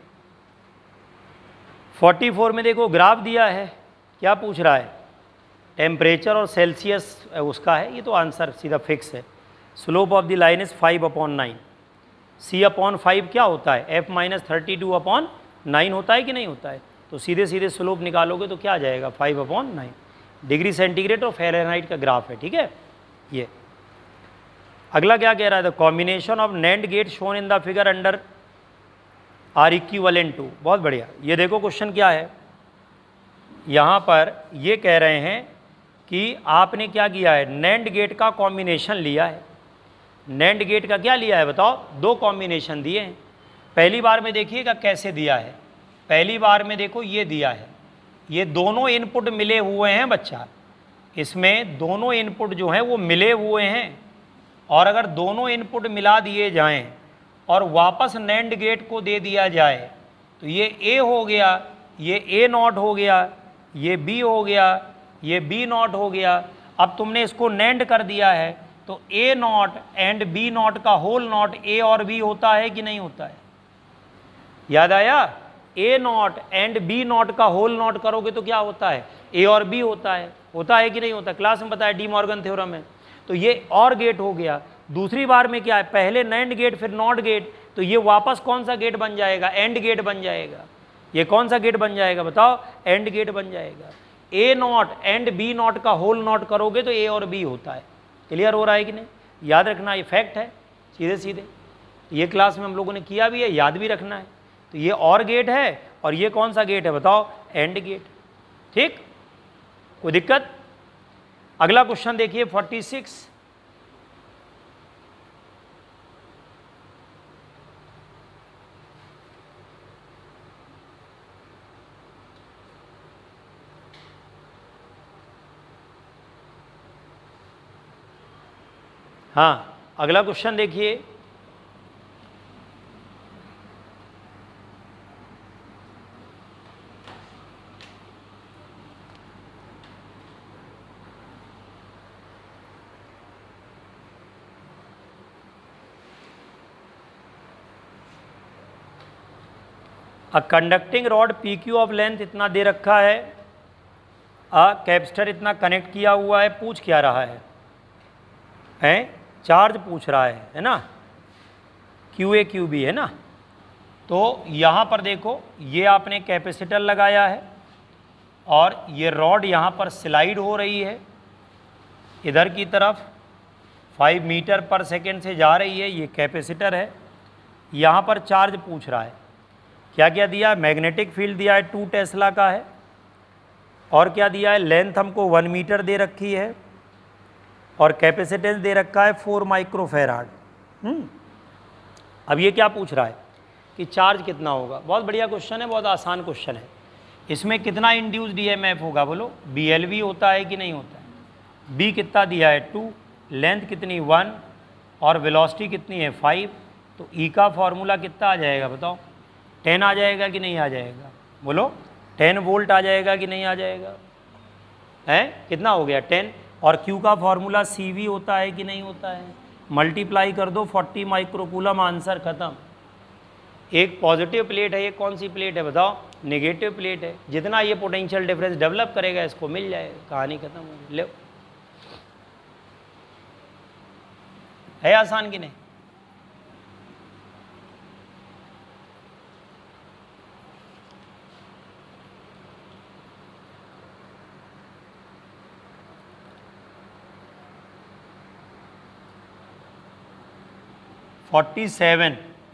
चौवालीस में, देखो ग्राफ दिया है, क्या पूछ रहा है, टेम्परेचर और सेल्सियस उसका है, ये तो आंसर सीधा फिक्स है। Slope of the line is five upon nine, c upon five क्या होता है, f minus thirty two upon nine होता है कि नहीं होता है। तो सीधे सीधे स्लोप निकालोगे तो क्या आ जाएगा, five upon nine. Degree centigrade और फ़ारेनहाइट का ग्राफ है, ठीक है। ये अगला क्या कह रहा है, the combination of NAND gate shown in the figure under are equivalent to. बहुत बढ़िया। ये देखो क्वेश्चन क्या है, यहाँ पर ये कह रहे हैं कि आपने क्या किया है, नैंड गेट का कॉम्बिनेशन लिया है। नैंड गेट का क्या लिया है बताओ, दो कॉम्बिनेशन दिए हैं। पहली बार में देखिएगा कैसे दिया है, पहली बार में देखो ये दिया है, ये दोनों इनपुट मिले हुए हैं बच्चा, इसमें दोनों इनपुट जो हैं वो मिले हुए हैं, और अगर दोनों इनपुट मिला दिए जाएं और वापस नैंड गेट को दे दिया जाए तो ये ए हो गया, ये ए नॉट हो गया, ये बी हो गया, ये बी नॉट हो गया। अब तुमने इसको नैंड कर दिया है तो a not and b not का होल नॉट ए और बी होता है कि नहीं होता है, याद आया। A not and b not का होल नॉट करोगे तो क्या होता है, ए और बी होता है, होता है कि नहीं होता, क्लास में बताया डी मॉर्गन थ्योरम है। तो ये और गेट हो गया। दूसरी बार में क्या है, पहले नैंड गेट फिर नॉट गेट, तो ये वापस कौन सा गेट बन जाएगा, एंड गेट बन जाएगा। ये कौन सा गेट बन जाएगा बताओ, एंड गेट बन जाएगा। A not and b not का होल नॉट करोगे तो ए और बी होता है। क्लियर हो रहा है कि नहीं, याद रखना, ये फैक्ट है सीधे सीधे, ये क्लास में हम लोगों ने किया भी है, याद भी रखना है। तो ये और गेट है और ये कौन सा गेट है बताओ, एंड गेट। ठीक, कोई दिक्कत। अगला क्वेश्चन देखिए फोर्टी सिक्स, हाँ अगला क्वेश्चन देखिए, a conducting rod p q of length इतना दे रखा है, अ कैपेसिटर इतना कनेक्ट किया हुआ है, पूछ क्या रहा है हैं, चार्ज पूछ रहा है है ना, क्यू ए क्यू बी है ना। तो यहाँ पर देखो ये आपने कैपेसिटर लगाया है और ये रॉड यहाँ पर स्लाइड हो रही है इधर की तरफ, फाइव मीटर पर सेकेंड से जा रही है, ये कैपेसिटर है। यहाँ पर चार्ज पूछ रहा है, क्या क्या दिया है, मैग्नेटिक फील्ड दिया है टू टेस्ला का है, और क्या दिया है, लेंथ हमको वन मीटर दे रखी है, और कैपेसिटेंस दे रखा है फोर माइक्रोफेराड। हम्म अब ये क्या पूछ रहा है कि चार्ज कितना होगा। बहुत बढ़िया क्वेश्चन है, बहुत आसान क्वेश्चन है। इसमें कितना इंड्यूस डी एम एफ होगा बोलो, बी एल वी होता है कि नहीं होता है। बी कितना दिया है टू, लेंथ कितनी वन, और वेलोसिटी कितनी है फाइव। तो ई का फॉर्मूला कितना आ जाएगा बताओ, टेन आ जाएगा कि नहीं आ जाएगा, बोलो टेन वोल्ट आ जाएगा कि नहीं आ जाएगा, है कितना हो गया टेन। और क्यू का फॉर्मूला सी वी होता है कि नहीं होता है, मल्टीप्लाई कर दो फोर्टी माइक्रोकूलम, आंसर खत्म। एक पॉजिटिव प्लेट है, ये कौन सी प्लेट है बताओ, नेगेटिव प्लेट है। जितना ये पोटेंशियल डिफरेंस डेवलप करेगा इसको मिल जाएगा, कहानी खत्म हो। ले है आसान कि नहीं। Forty seven,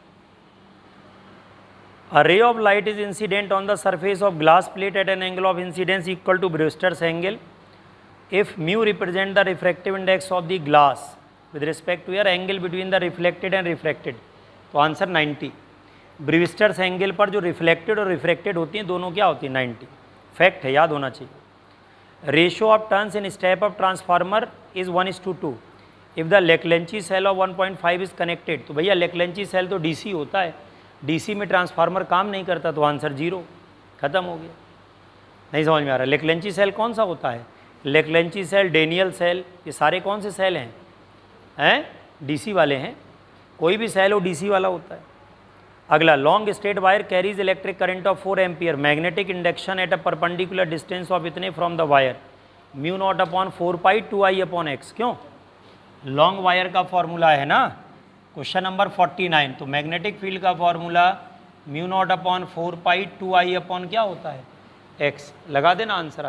a ray of light is incident on the surface of glass plate at an angle of incidence equal to Brewster's angle if mu represent the refractive index of the glass with respect to your angle between the reflected and refracted। तो answer ninety. Brewster's angle पर जो reflected और refracted होती हैं दोनों क्या होती है नाइन्टी। फैक्ट है, याद होना चाहिए। Ratio of turns in step of transformer is one is to two if the Leclanche cell of one point five is connected. तो भैया लेक्लेंची सेल तो डीसी होता है, डीसी में ट्रांसफार्मर काम नहीं करता, तो आंसर जीरो, खत्म हो गया। नहीं समझ में आ रहा। लेक्लेंची सेल कौन सा होता है, लेक्लेंची सेल, डेनियल सेल, ये सारे कौन से सेल हैं, हैं डीसी वाले हैं। कोई भी सेल हो डीसी वाला होता है। अगला, long straight wire carries electric current of four ampere, magnetic induction at a perpendicular distance of इतने from the wire, mu naught upon four pi two i upon x. क्यों, लॉन्ग वायर का formula है ना, question number forty nine. तो magnetic field का formula mu naught upon four pi two i upon क्या होता है एक्स, लगा देना आंसर आ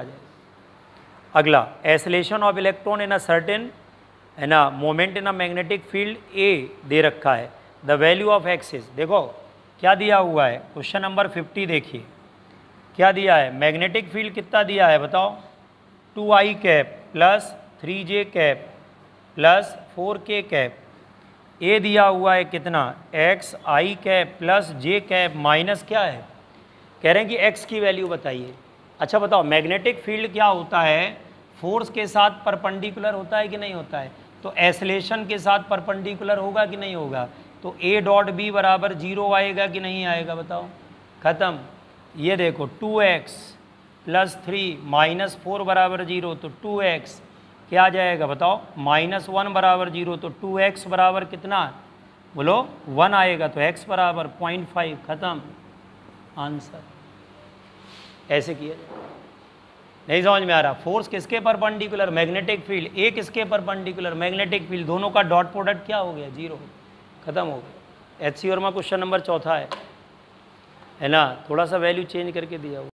जाएगा। अगला, acceleration of electron in a certain है ना moment in a magnetic field a दे रखा है, द वैल्यू ऑफ एक्सिस। देखो क्या दिया हुआ है, क्वेश्चन नंबर फिफ्टी देखिए क्या दिया है, मैग्नेटिक फील्ड कितना दिया है बताओ, two I cap plus three j cap plus four k cap. A दिया हुआ है कितना, x i cap plus j cap minus क्या है, कह रहे हैं कि एक्स की वैल्यू बताइए। अच्छा बताओ, मैग्नेटिक फील्ड क्या होता है, फोर्स के साथ परपेंडिकुलर होता है कि नहीं होता है। तो एसलेशन के साथ परपेंडिकुलर होगा कि नहीं होगा। तो ए डॉट बी बराबर जीरो आएगा कि नहीं आएगा बताओ, खत्म। ये देखो two x plus three minus four बराबर जीरो, तो टू एक्स क्या आ जाएगा बताओ, माइनस वन बराबर जीरो, तो टू एक्स बराबर कितना बोलो वन आएगा, तो एक्स बराबर पॉइंट फाइव, खत्म आंसर। ऐसे किया जाए। नहीं समझ में आ रहा, फोर्स किसके परपेंडिकुलर, मैग्नेटिक फील्ड, ए किसके परपेंडिकुलर, मैग्नेटिक फील्ड, दोनों का डॉट प्रोडक्ट क्या हो गया, जीरो, खत्म हो गया। H C Verma question number चौथा है है ना, थोड़ा सा वैल्यू चेंज करके दिया हुआ।